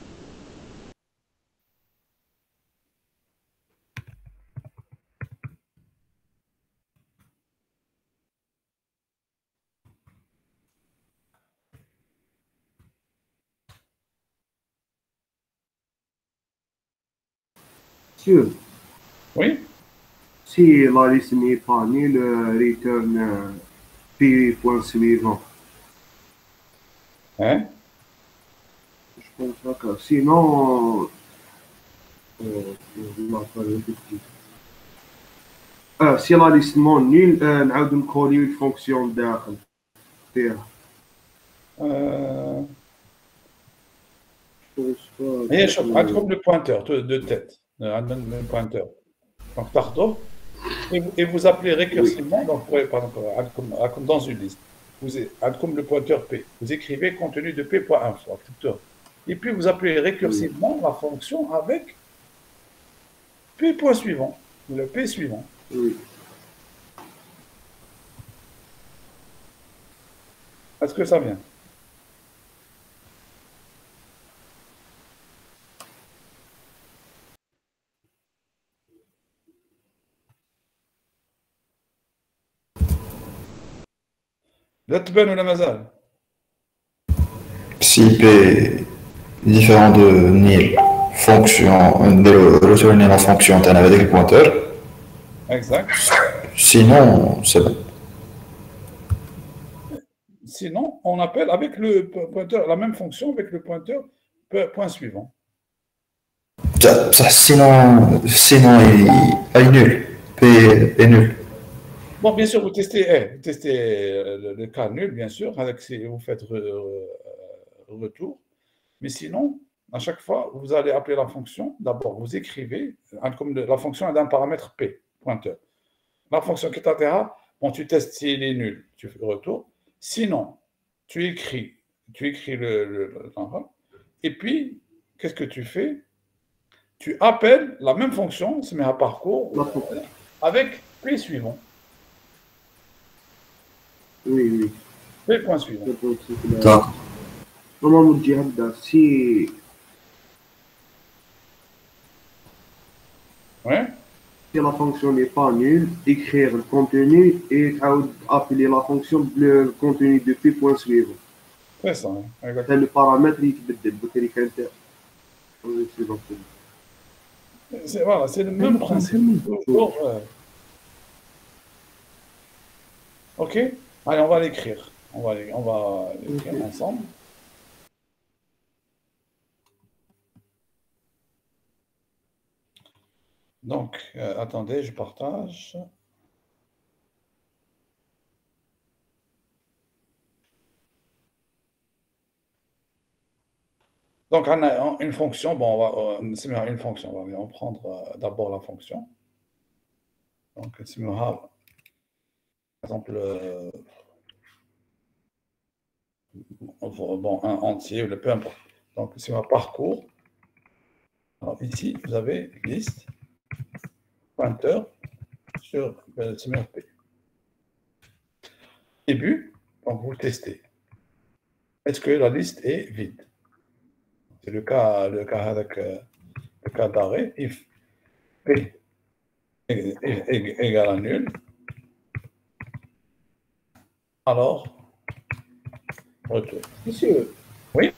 Monsieur, Oui. si la liste n'est pas nulle, return euh, P point suivant. Hein? Je pense d'accord. Sinon, اه سي لا ليست نون نيل نعاودو نكوليو الفونكسيون داخل فيها. آه، هي شوف عندكم لو بوينتور دو تيت عندنا لو بوينتور دونك تاخذوه et vous, et vous appelez récursivement donc ouais, par exemple عندكم عندكم dans une liste vous عندكم le pointeur P vous écrivez contenu de P.info et puis vous appelez récursivement la fonction avec P point suivant le P suivant. Oui. Est-ce que ça vient? لا تبان ولا مازال؟ Si P est différent de nil, fonction, de retourner la fonction avec le pointeur. Exact. Sinon, c'est bon. Sinon, on appelle avec le pointeur, la même fonction avec le pointeur point suivant. Ça, ça, sinon, sinon il, il est nul. P est nul. Bon, bien sûr, vous testez, eh, vous testez le, le cas nul, bien sûr, avec si vous faites re, re, retour. Mais sinon, à chaque fois, vous allez appeler la fonction. D'abord, vous écrivez, comme la fonction est d'un paramètre P, pointeur. La fonction qui t'attira, bon, tu testes s'il est nul, tu fais retour. Sinon, tu écris, tu écris le, le, le et puis, qu'est-ce que tu fais? Tu appelles la même fonction, se met à parcours, avec P suivant. Oui, oui. P point suivant. D'accord. Normalement, je dirais si. Ouais. Si la fonction n'est pas nulle, écrire le contenu et appeler la fonction le contenu de P point suivant. C'est ça, exactement. C'est le paramètre qui est C'est voilà, c'est le même principe. Toujours, euh... Ok. Allez, on va l'écrire. On va l'écrire, on va l'écrire okay. ensemble. Donc, euh, attendez, je partage. Donc, on a une fonction. Bon, on va, c'est une fonction. On va prendre euh, d'abord la fonction. Donc, si on a, par exemple, euh, bon, un entier, le peu importe. Donc, si on a parcours, alors ici, vous avez liste, pointeur sur le semeur P. Début, donc vous testez. Est-ce que la liste est vide? C'est le cas, le cas avec le cas d'arrêt. If P égale à nul, alors retour. Monsieur. Oui.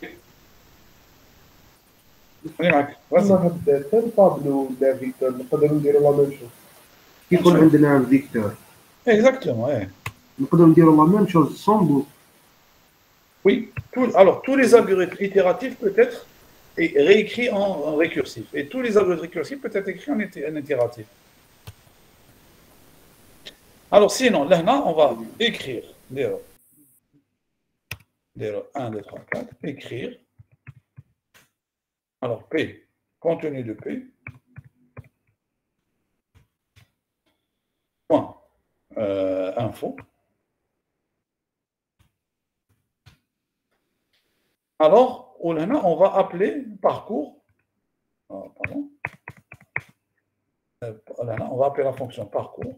كنا هاد الطابلو ولا فيكتور نقدروا نديروا لا ميم شوز كيكون عندنا فيكتور Exactement, oui. نقدروا نديروا la même chose sans doute. Oui, tout, alors tous les algorithmes itératifs peuvent être réécrits en, en récursif. Et tous les algorithmes récursifs peuvent être écrits en, en itératif. Alors sinon, là, on va écrire zéro, un, deux, trois, quatre, écrire. Alors P, contenu de P, point, euh, info. Alors, on va appeler parcours. Oh, pardon. On va appeler la fonction parcours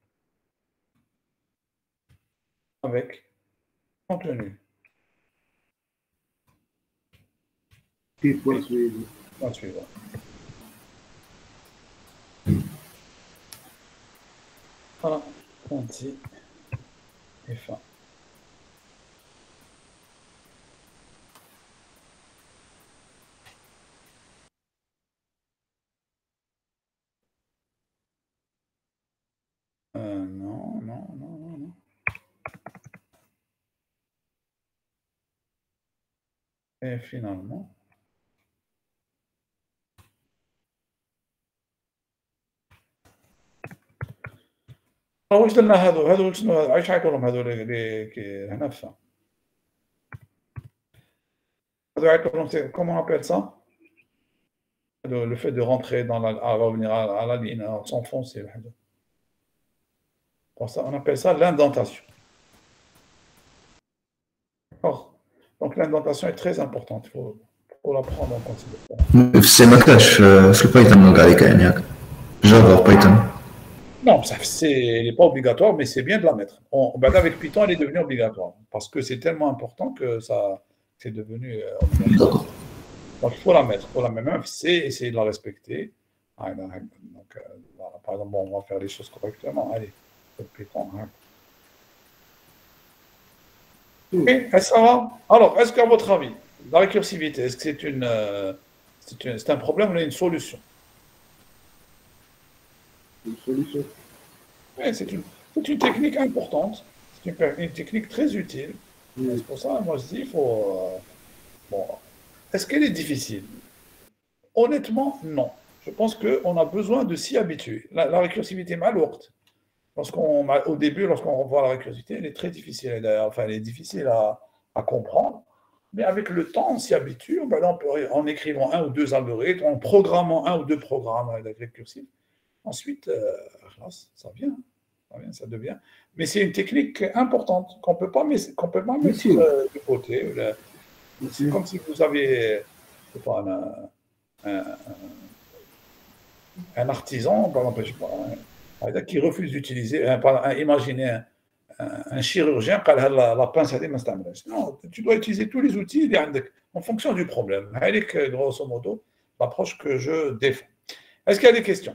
avec contenu. P point suivant. Point suivant. Voilà, trente-six et fin. Euh, non, non, non, non, non. Et finalement, واش درنا هادو هادو شنو علاش عيطوا لهم هادو اللي كي هنا في هادو عيطوا لهم كومون ابيل سا le, le fait de rentrer dans la à revenir à, à la ligne à s'enfoncer pour ça on appelle ça l'indentation. D'accord, donc l'indentation est très importante, il faut, faut la prendre en considération. C'est ما كاش في البايثون كاع كاين ياك جافا بايثون. Non, ça, c'est, elle n'est pas obligatoire, mais c'est bien de la mettre. On, ben avec Python, elle est devenue obligatoire parce que c'est tellement important que ça, c'est devenu euh, obligatoire. Donc, il faut la mettre. Il faut la mettre, même c'est essayer de la respecter. Donc, euh, voilà, par exemple, bon, on va faire les choses correctement. Allez, Python. Hein. Okay, ça va. Alors, est-ce qu'à votre avis, la récursivité, est-ce que c'est, une, euh, c'est, une, c'est un problème ou une solution? Une solution. Oui, c'est une, c'est une technique importante, c'est une, une technique très utile. Mm. C'est pour ça, moi je dis, il faut. Euh, bon, est-ce qu'elle est difficile? Honnêtement, non. Je pense qu'on a besoin de s'y habituer. La, la récursivité malourte, lorsqu'on, au début, lorsqu'on revoit la récursivité, elle est très difficile. Enfin, elle est difficile à, à comprendre. Mais avec le temps, on s'y habitue. Ben là, on peut, en écrivant un ou deux algorithmes, en programmant un ou deux programmes avec récursif. Ensuite, euh, ça vient, ça vient, ça devient. Mais c'est une technique importante qu'on ne peut pas mettre, qu'on peut pas mettre euh, de côté. C'est comme si vous avez pas, un, un, un artisan, par exemple, je sais pas, qui refuse d'utiliser, imaginez un, un, un chirurgien qui a la, la pince à des mains. Non, tu dois utiliser tous les outils en fonction du problème. C'est grosso modo l'approche que je défends. Est-ce qu'il y a des questions?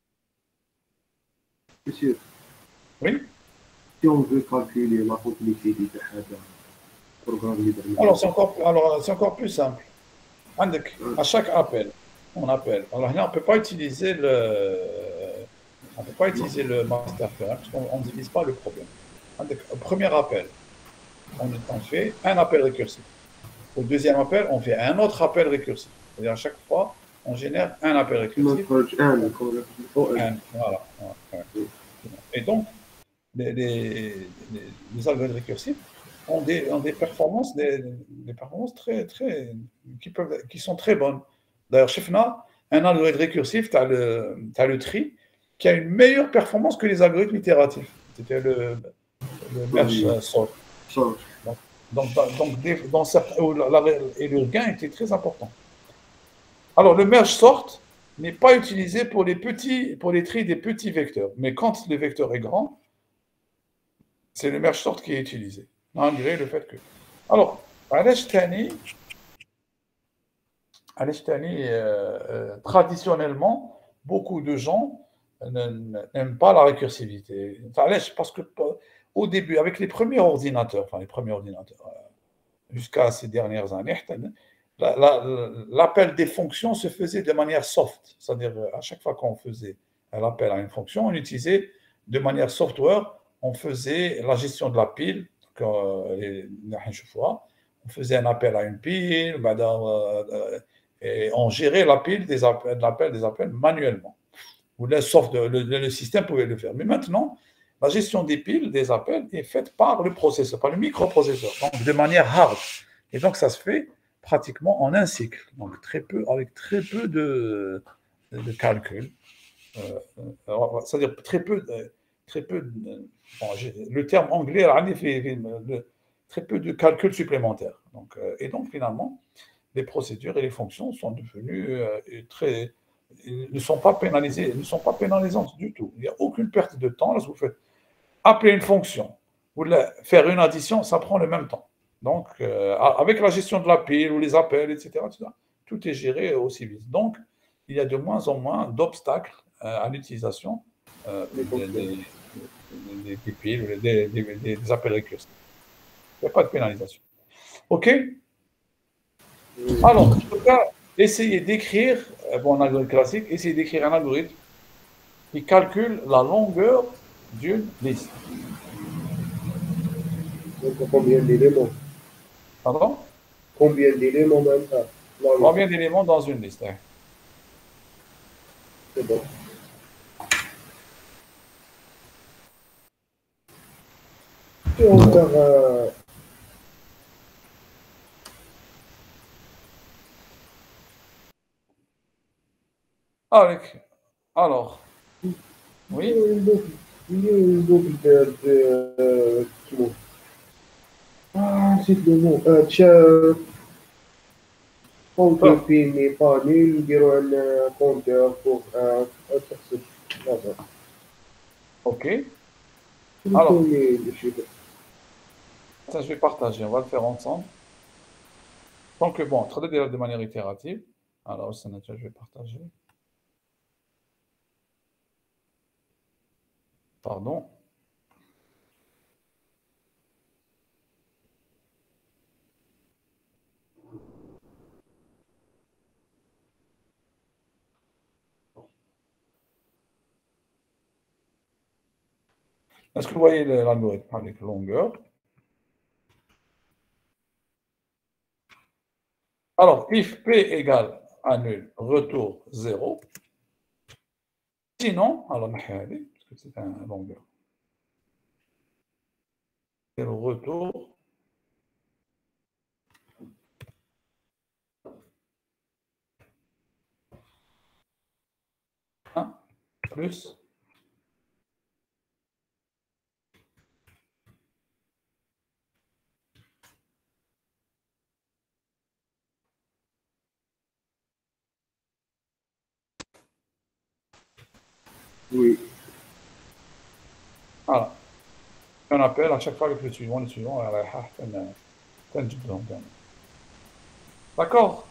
Monsieur, oui. Si on veut calculer la complexité de ce programme libre. Alors c'est encore, alors, c'est encore plus simple. À chaque appel, on appelle. Alors là, on ne peut pas utiliser le, on peut pas utiliser le master file parce qu'on ne divise pas le problème. Au premier appel, on, on fait un appel récursif. Au deuxième appel, on fait un autre appel récursif. C'est-à-dire à chaque fois, on génère un appel récursif. Un, un, voilà. Ouais. Et donc, les, les, les, les algorithmes récursifs ont des, ont des performances, des, des performances très, très, qui, peuvent, qui sont très bonnes. D'ailleurs, chez F N A, un algorithme récursif, tu as le, t'as le tri, qui a une meilleure performance que les algorithmes itératifs. C'était le, le merge sort. Donc, donc, donc des, dans certains, et le gain était très important. Alors, le merge sort n'est pas utilisé pour les petits, pour les tris des petits vecteurs. Mais quand le vecteur est grand, c'est le merge sort qui est utilisé, malgré le fait que. Alors, Alesh Tani, Alesh Tani euh, euh, traditionnellement, beaucoup de gens n'aiment pas la récursivité. Alesh, parce que au début, avec les premiers ordinateurs, enfin les premiers ordinateurs, euh, jusqu'à ces dernières années, La, la, l'appel des fonctions se faisait de manière soft, c'est-à-dire à chaque fois qu'on faisait un appel à une fonction, on utilisait de manière software, on faisait la gestion de la pile, donc, euh, on faisait un appel à une pile, et on gérait la pile des appels, l'appel des appels manuellement. Ou le, soft, le, le système pouvait le faire. Mais maintenant, la gestion des piles, des appels, est faite par le processeur, par le microprocesseur, donc de manière hard. Et donc ça se fait pratiquement en un cycle, donc très peu, avec très peu de, de calcul, euh, c'est-à-dire très peu, très peu de, bon, le terme anglais, très peu de calcul supplémentaire. Donc, euh, et donc finalement, les procédures et les fonctions sont devenues euh, très, ne sont pas pénalisées, ne sont pas pénalisantes du tout. Il n'y a aucune perte de temps. Là, si vous faites appeler une fonction ou faire une addition, ça prend le même temps. Donc, euh, avec la gestion de la pile ou les appels, et cetera, et cetera, tout est géré aussi vite. Donc, il y a de moins en moins d'obstacles euh, à l'utilisation euh, des, des, des, des piles ou des, des, des appels récursifs. Il n'y a pas de pénalisation. OK? Alors, en tout cas, essayez d'écrire, bon, un algorithme classique, essayez d'écrire un algorithme qui calcule la longueur d'une liste. Donc, combien d'éléments? Pardon? Combien d'éléments même ça? Combien d'éléments dans une liste? Hein? C'est bon. Si on faire euh, Avec, alors, oui, une boucle, une boucle de, de euh, comment ah, c'est le mot. Euh, تشا- compteur Enfin, فيه لي بانيل نديرو un compteur pour un un تحسب هذا ok. شنو Alors, لي لي chiffres. ça, je vais partager, on va le faire ensemble. Donc, bon, traiter des de manière itérative. Alors, ça, je vais partager. Pardon. Est-ce que vous voyez le- l'algorithme avec longueur? Alors, if P égale à nul, retour zéro. Sinon, alors, parce que c'est un longueur. Et le retour un plus Oui. voilà. On appelle à chaque fois avec le suivant, le suivant, d'accord?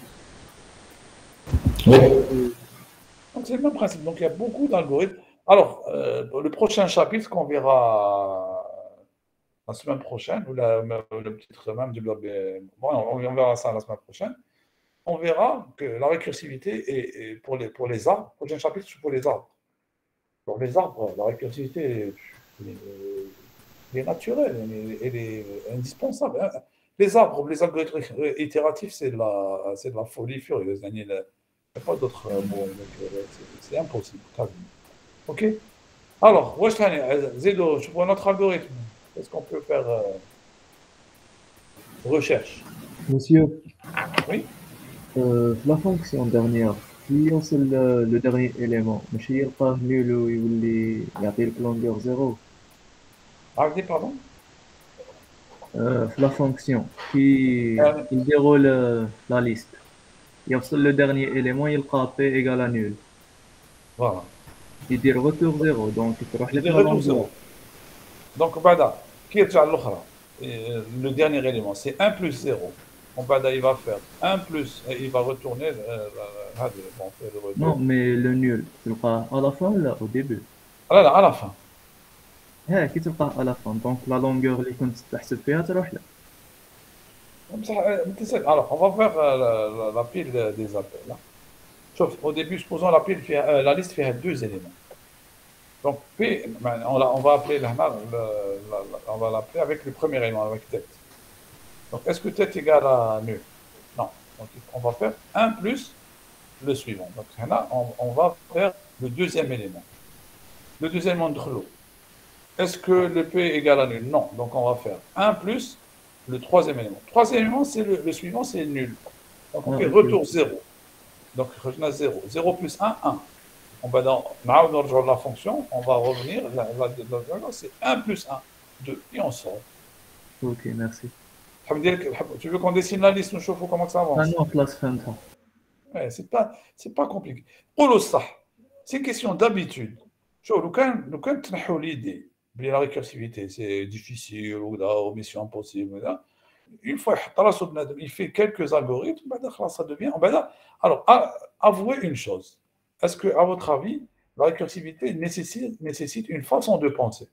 Oui. Donc c'est le même principe. Donc il y a beaucoup d'algorithmes. Alors, euh, le prochain chapitre qu'on verra la semaine prochaine, ou la, le titre même du blog, bon, on, on verra ça la semaine prochaine, on verra que la récursivité est, est pour, les, pour les arbres, le prochain chapitre c'est pour les arbres. Pour les arbres, la récursivité est, est, est naturelle, elle est, elle est indispensable. Hein. Les arbres, les algorithmes itératifs, c'est de, la, de la folie furieuse. Il n'y a pas d'autre mot, c'est impossible. Ok. Alors, واش ثاني زيدوا شوفوا notre algorithme. Qu'est-ce qu'on peut faire euh, recherche? Monsieur, Oui. euh, la fonction dernière, qui on le, le dernier élément, ماشي يلقاه nul ويولي يعطي لك longueur zéro. Ah, pardon. Euh, la fonction qui Euh, il déroule euh, la liste. يوصل le dernier élément يلقى p égale à nul. Voilà. يدير retour zéro donc تروح Il لك est la retour longueur. zéro. Donc, بعد qui est l'autre? Le dernier élément, c'est un plus zéro. On va, il va faire un plus, et il va retourner. Euh, euh, bon, fait le retour. Non, mais le nul, تلقاه à la fin là au début. Ah là, là, à la fin. ها كي تلقاه à la fin donc la longueur اللي كنت تحسب فيها تروح له. Alors, on va faire euh, la, la, la pile des appels. Hein. Sauf au début, supposons la pile, fait, euh, la liste fait deux éléments. Donc, P, on, on va appeler le, on va l'appeler avec le premier élément, avec tête. Donc, est-ce que tête égale à nul? Non. Donc, on va faire un plus le suivant. Donc, là, on, on va faire le deuxième élément. Le deuxième élément de l'eau. Est-ce que le P égale à nul? Non. Donc, on va faire un plus le troisième élément. Troisième élément, c'est le, le suivant, c'est nul. Donc, on fait retour zéro. Donc, zéro. zéro plus un, un. On va dans la fonction, on va revenir, la, la, la, c'est un plus un, deux, et on sort. Ok, merci. Tu veux qu'on dessine la liste, nous chauffons comment ça avance? Ah non, classe fin. Ouais, c'est pas, c'est pas compliqué. C'est une question d'habitude. Nous, quand on l'idée, la récursivité, c'est difficile, ou mission impossible, une fois il fait quelques algorithmes, ça devient. Alors, avouez une chose. Est-ce que, à votre avis, la récursivité nécessite, nécessite une façon de penser?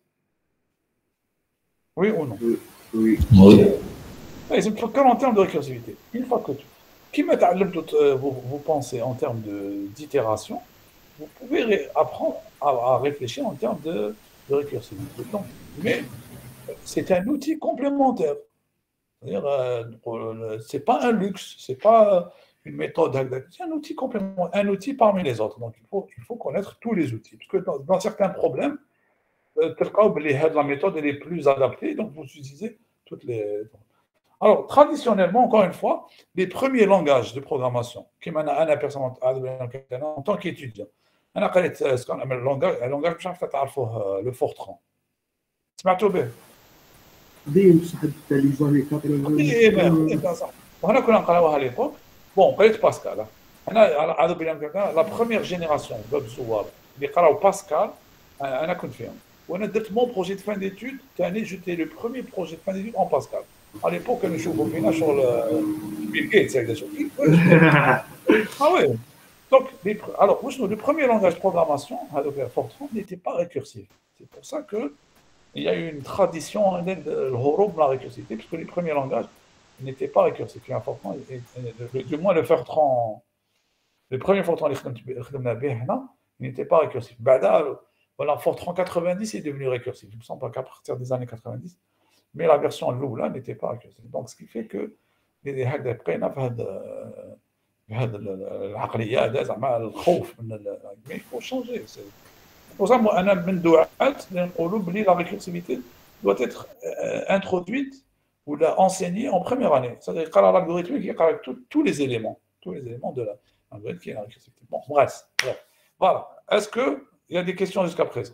Oui ou non? Oui. Oui. Il faut que en termes de récursivité. Une fois que tu, qui met vous, vous pensez en termes d'itération, vous pouvez apprendre à, à réfléchir en termes de, de récursivité. Donc, mais c'est un outil complémentaire. C'est-à-dire, euh, c'est pas un luxe, c'est pas une méthode, c'est un outil complémentaire, un outil parmi les autres. Donc, il faut, il faut connaître tous les outils. Parce que dans, dans certains problèmes, la méthode est plus adaptée, donc vous utilisez toutes les. Alors, traditionnellement, encore une fois, les premiers langages de programmation, qui m'en a un personnellement en tant qu'étudiant, on a le langage, le langage, le Fortran. سمعتوا به؟ قديم بصح حتى لي زاني قديم صح. وهنا كنا نقراوها ليبوك. بون قريت باسكال. هنا على بالي لا بروميير جينيراسيون ويب زوار اللي قراو باسكال انا كنت فيهم. وانا درت مون بروجي دو فان ديتود ثاني جوتي لو بروميير بروجي دو فان ديتود اون باسكال. على ليبوك كانوا يشوفوا فينا شغل بيل جيتس هكذا شغل. Ah oui. Donc, les, alors, le premier langage de programmation, Fortran, n'était pas récursif. C'est pour ça qu'il y a eu une tradition de la récursivité, puisque les premiers langages n'étaient pas récursifs. Fortran, et, et, du moins, le Fortran, le premier Fortran, il n'était pas récursif. Voilà, Fortran quatre-vingt-dix est devenu récursif. Il me semble qu'à partir des années quatre-vingt-dix, mais la version Lula n'était pas récursive. Donc, ce qui fait que les hacks العقليه هذا زعما الخوف من مي فو شونجي pour ça moi انا من دعاة نقولوا بلي la récursivité doit être introduite ou la enseignée en première année. C'est-à-dire يقرا l'algorithme qui يقرا tous les éléments tous les éléments de l'algorithme qui est la récursivité. Bon, bref, bref. Voilà. Est-ce que il y a des questions jusqu'à présent?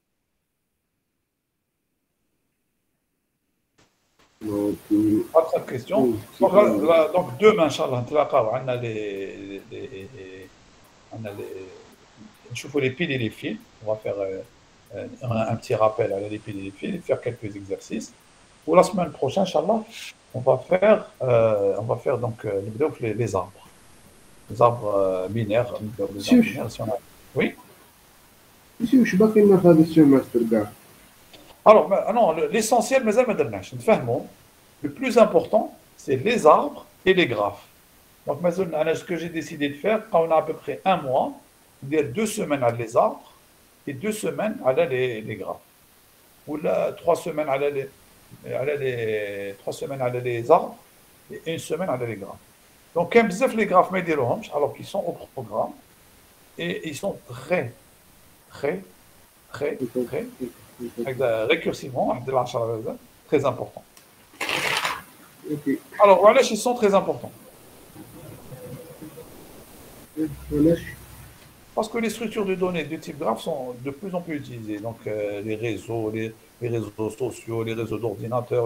Pas trop de questions. Donc, là, là, donc demain, Inch'Allah, on a les, les, on a les, je fais les piles et les fils. On va faire euh, un, un petit rappel à les piles et les fils et faire quelques exercices. Pour la semaine prochaine, Inch'Allah, on va faire, euh, on va faire donc les, les arbres, les arbres euh, binaires. Les arbres binaires si on a... Oui. Monsieur, je ne sais pas comment faire des semestres, gars. Alors, non, l'essentiel, mais le plus important, c'est les arbres et les graphes. Donc, ce que j'ai décidé de faire, quand on a à peu près un mois, dire deux semaines à les arbres et deux semaines à les, les graphes. Ou là, trois semaines à les, à les, trois semaines à les arbres et une semaine à les graphes. Donc, quand les graphes, alors qu'ils sont au programme et ils sont très, très, très, très, récursivement, très important. Okay. Alors, voilà, ils sont très importants. Parce que les structures de données de type graphe sont de plus en plus utilisées. Donc, euh, les réseaux, les, les réseaux sociaux, les réseaux d'ordinateurs,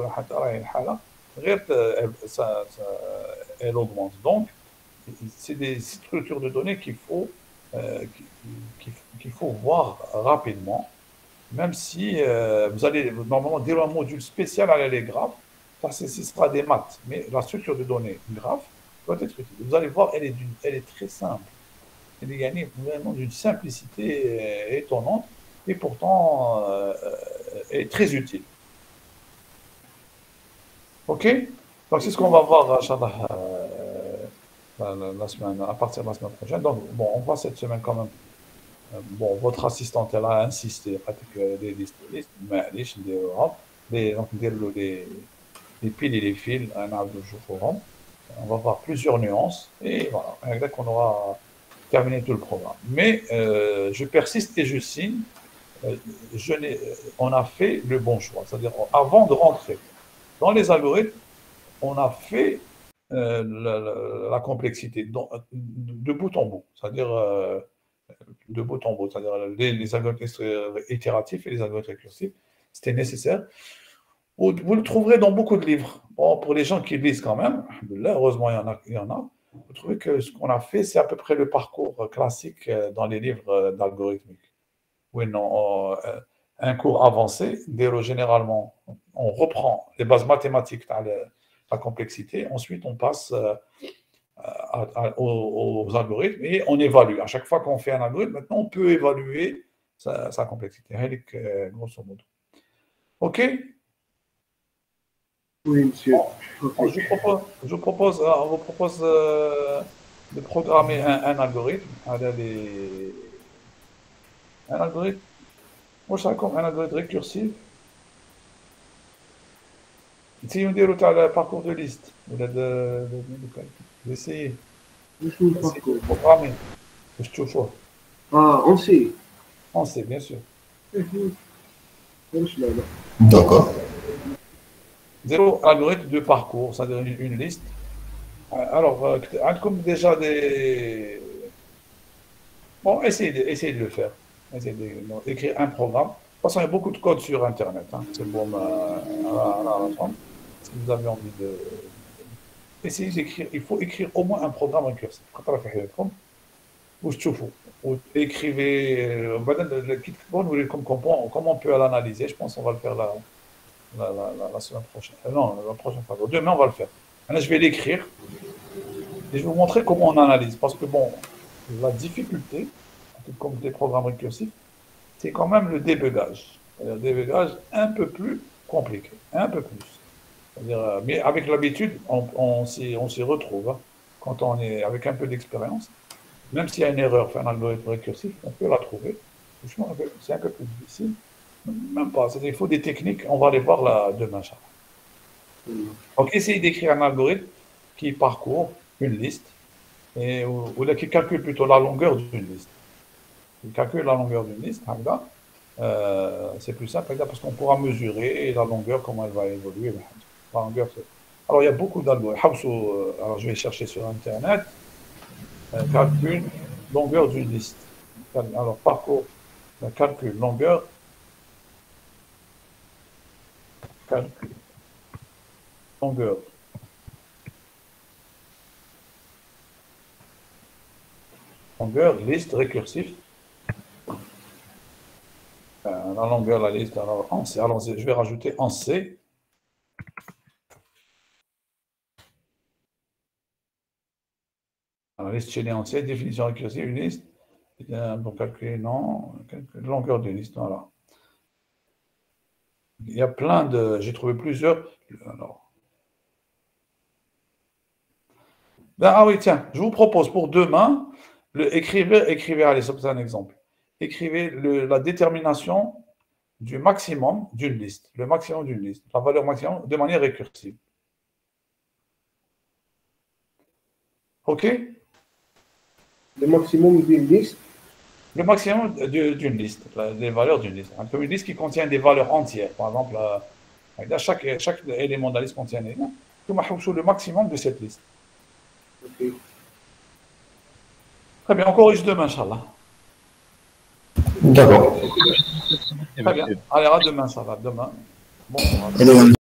ça, ça, elle augmente. Donc, c'est des structures de données qu'il faut, euh, qu'il, qu'il faut voir rapidement. Même si euh, vous allez normalement dire un module spécial à les graphes, ça ce sera des maths, mais la structure de données graphe doit être utile. Vous allez voir, elle est, elle est très simple. Elle est gagnée vraiment d'une simplicité étonnante et pourtant euh, elle est très utile. Ok? Donc c'est ce qu'on va voir Inch'Allah, euh, la, la semaine, à partir de la semaine prochaine. Donc bon, on voit cette semaine quand même. Bon, votre assistante, elle a insisté avec les listes, mais les, les, les piles et les fils, on va voir plusieurs nuances et voilà, on aura terminé tout le programme. Mais euh, je persiste et je signe, euh, je on a fait le bon choix. C'est-à-dire, avant de rentrer dans les algorithmes, on a fait euh, la, la, la complexité de, de bout en bout. C'est-à-dire, euh, de bout en bout, c'est-à-dire les, les algorithmes itératifs et les algorithmes récursifs, c'était nécessaire. Vous, vous le trouverez dans beaucoup de livres. Bon, pour les gens qui lisent quand même, là, heureusement, il y en a. Il y en a. Vous trouvez que ce qu'on a fait, c'est à peu près le parcours classique dans les livres d'algorithmique. Oui, non, un cours avancé, généralement, on reprend les bases mathématiques de la complexité, ensuite on passe À, à, aux, aux algorithmes et on évalue. À chaque fois qu'on fait un algorithme, maintenant on peut évaluer sa, sa complexité. Grosso modo. Ok? Oui, monsieur. Bon, je, propose, je propose, on vous propose euh, de programmer un, un algorithme. Les... Un algorithme. Moi, je raconte un algorithme récursif. Si on dit le parcours de liste, ou de, de, de, de, d'essayer. De programmer. Je te choix. Ah, on sait. On sait, bien sûr. مش لا لا D'accord. Zéro algorithme de parcours, c'est-à-dire une, une liste. Euh, Alors, euh, عندكم déjà des. Bon, essayez de, essayez de le faire. Essayez de- d'écrire un programme. De toute façon, il y a beaucoup de code sur Internet. Hein. C'est bon euh, à, la- à la fin. Si vous avez envie de. Essayez d'écrire. Il faut écrire au moins un programme récursif. خاطر في حياتكم واش تشوفوا écrivez euh, بعدين le kit bon nous comme comment comment on peut l'analyser. Je pense qu'on va le faire la la, la, la, la semaine prochaine. Euh, non, la prochaine fois. Demain, on va le faire. Maintenant, je vais l'écrire et je vais vous montrer comment on analyse. Parce que bon, la difficulté, comme des programmes récursifs, c'est quand même le débugage. Le débugage un peu plus compliqué, un peu plus. C'est-à-dire, euh, mais avec l'habitude, on, on s'y on s'y retrouve. Hein. Quand on est avec un peu d'expérience, même s'il y a une erreur, faire un algorithme récursif, on peut la trouver. Franchement, c'est un peu plus difficile. Même pas. C'est-à-dire, il faut des techniques. On va les voir là demain. Inch'Allah. Donc, essayez d'écrire un algorithme qui parcourt une liste et ou, ou là, qui calcule plutôt la longueur d'une liste. Il calcule la longueur d'une liste. هكذا. Euh, c'est plus simple هكذا, parce qu'on pourra mesurer la longueur, comment elle va évoluer. La longueur, c'est- alors, il y a beaucoup d'algorithmes. حوسوا, euh, Alors, je vais chercher sur Internet. Euh, calcul longueur d'une liste. Alors, parcours, euh, calcul longueur. Calcul longueur. Longueur, liste, récursif. Euh, la longueur, la liste, alors en C. Alors, je vais rajouter en C. La liste chaînée en C, définition récursive, une liste. Euh, Pour calculer, non. Calcul- Longueur de liste, voilà. Il y a plein de. J'ai trouvé plusieurs. Alors. Ben, ah oui, tiens, je vous propose pour demain, le, écrivez, écrivez, allez, ça c'est un exemple. Écrivez le- la détermination du maximum d'une liste, le maximum d'une liste, la valeur maximum de manière récursive. OK? le maximum d'une liste Le maximum de- d'une liste, la- des valeurs d'une liste. Un peu une liste qui contient des valeurs entières. Par exemple, euh, chaque, chaque élément de la liste contient un élément. Vous avez le maximum de cette liste. ok Très bien, on corrige demain, Inch'Allah. D'accord. Très bien. Allez, à demain, Inch'Allah. Demain. Bon, Et le-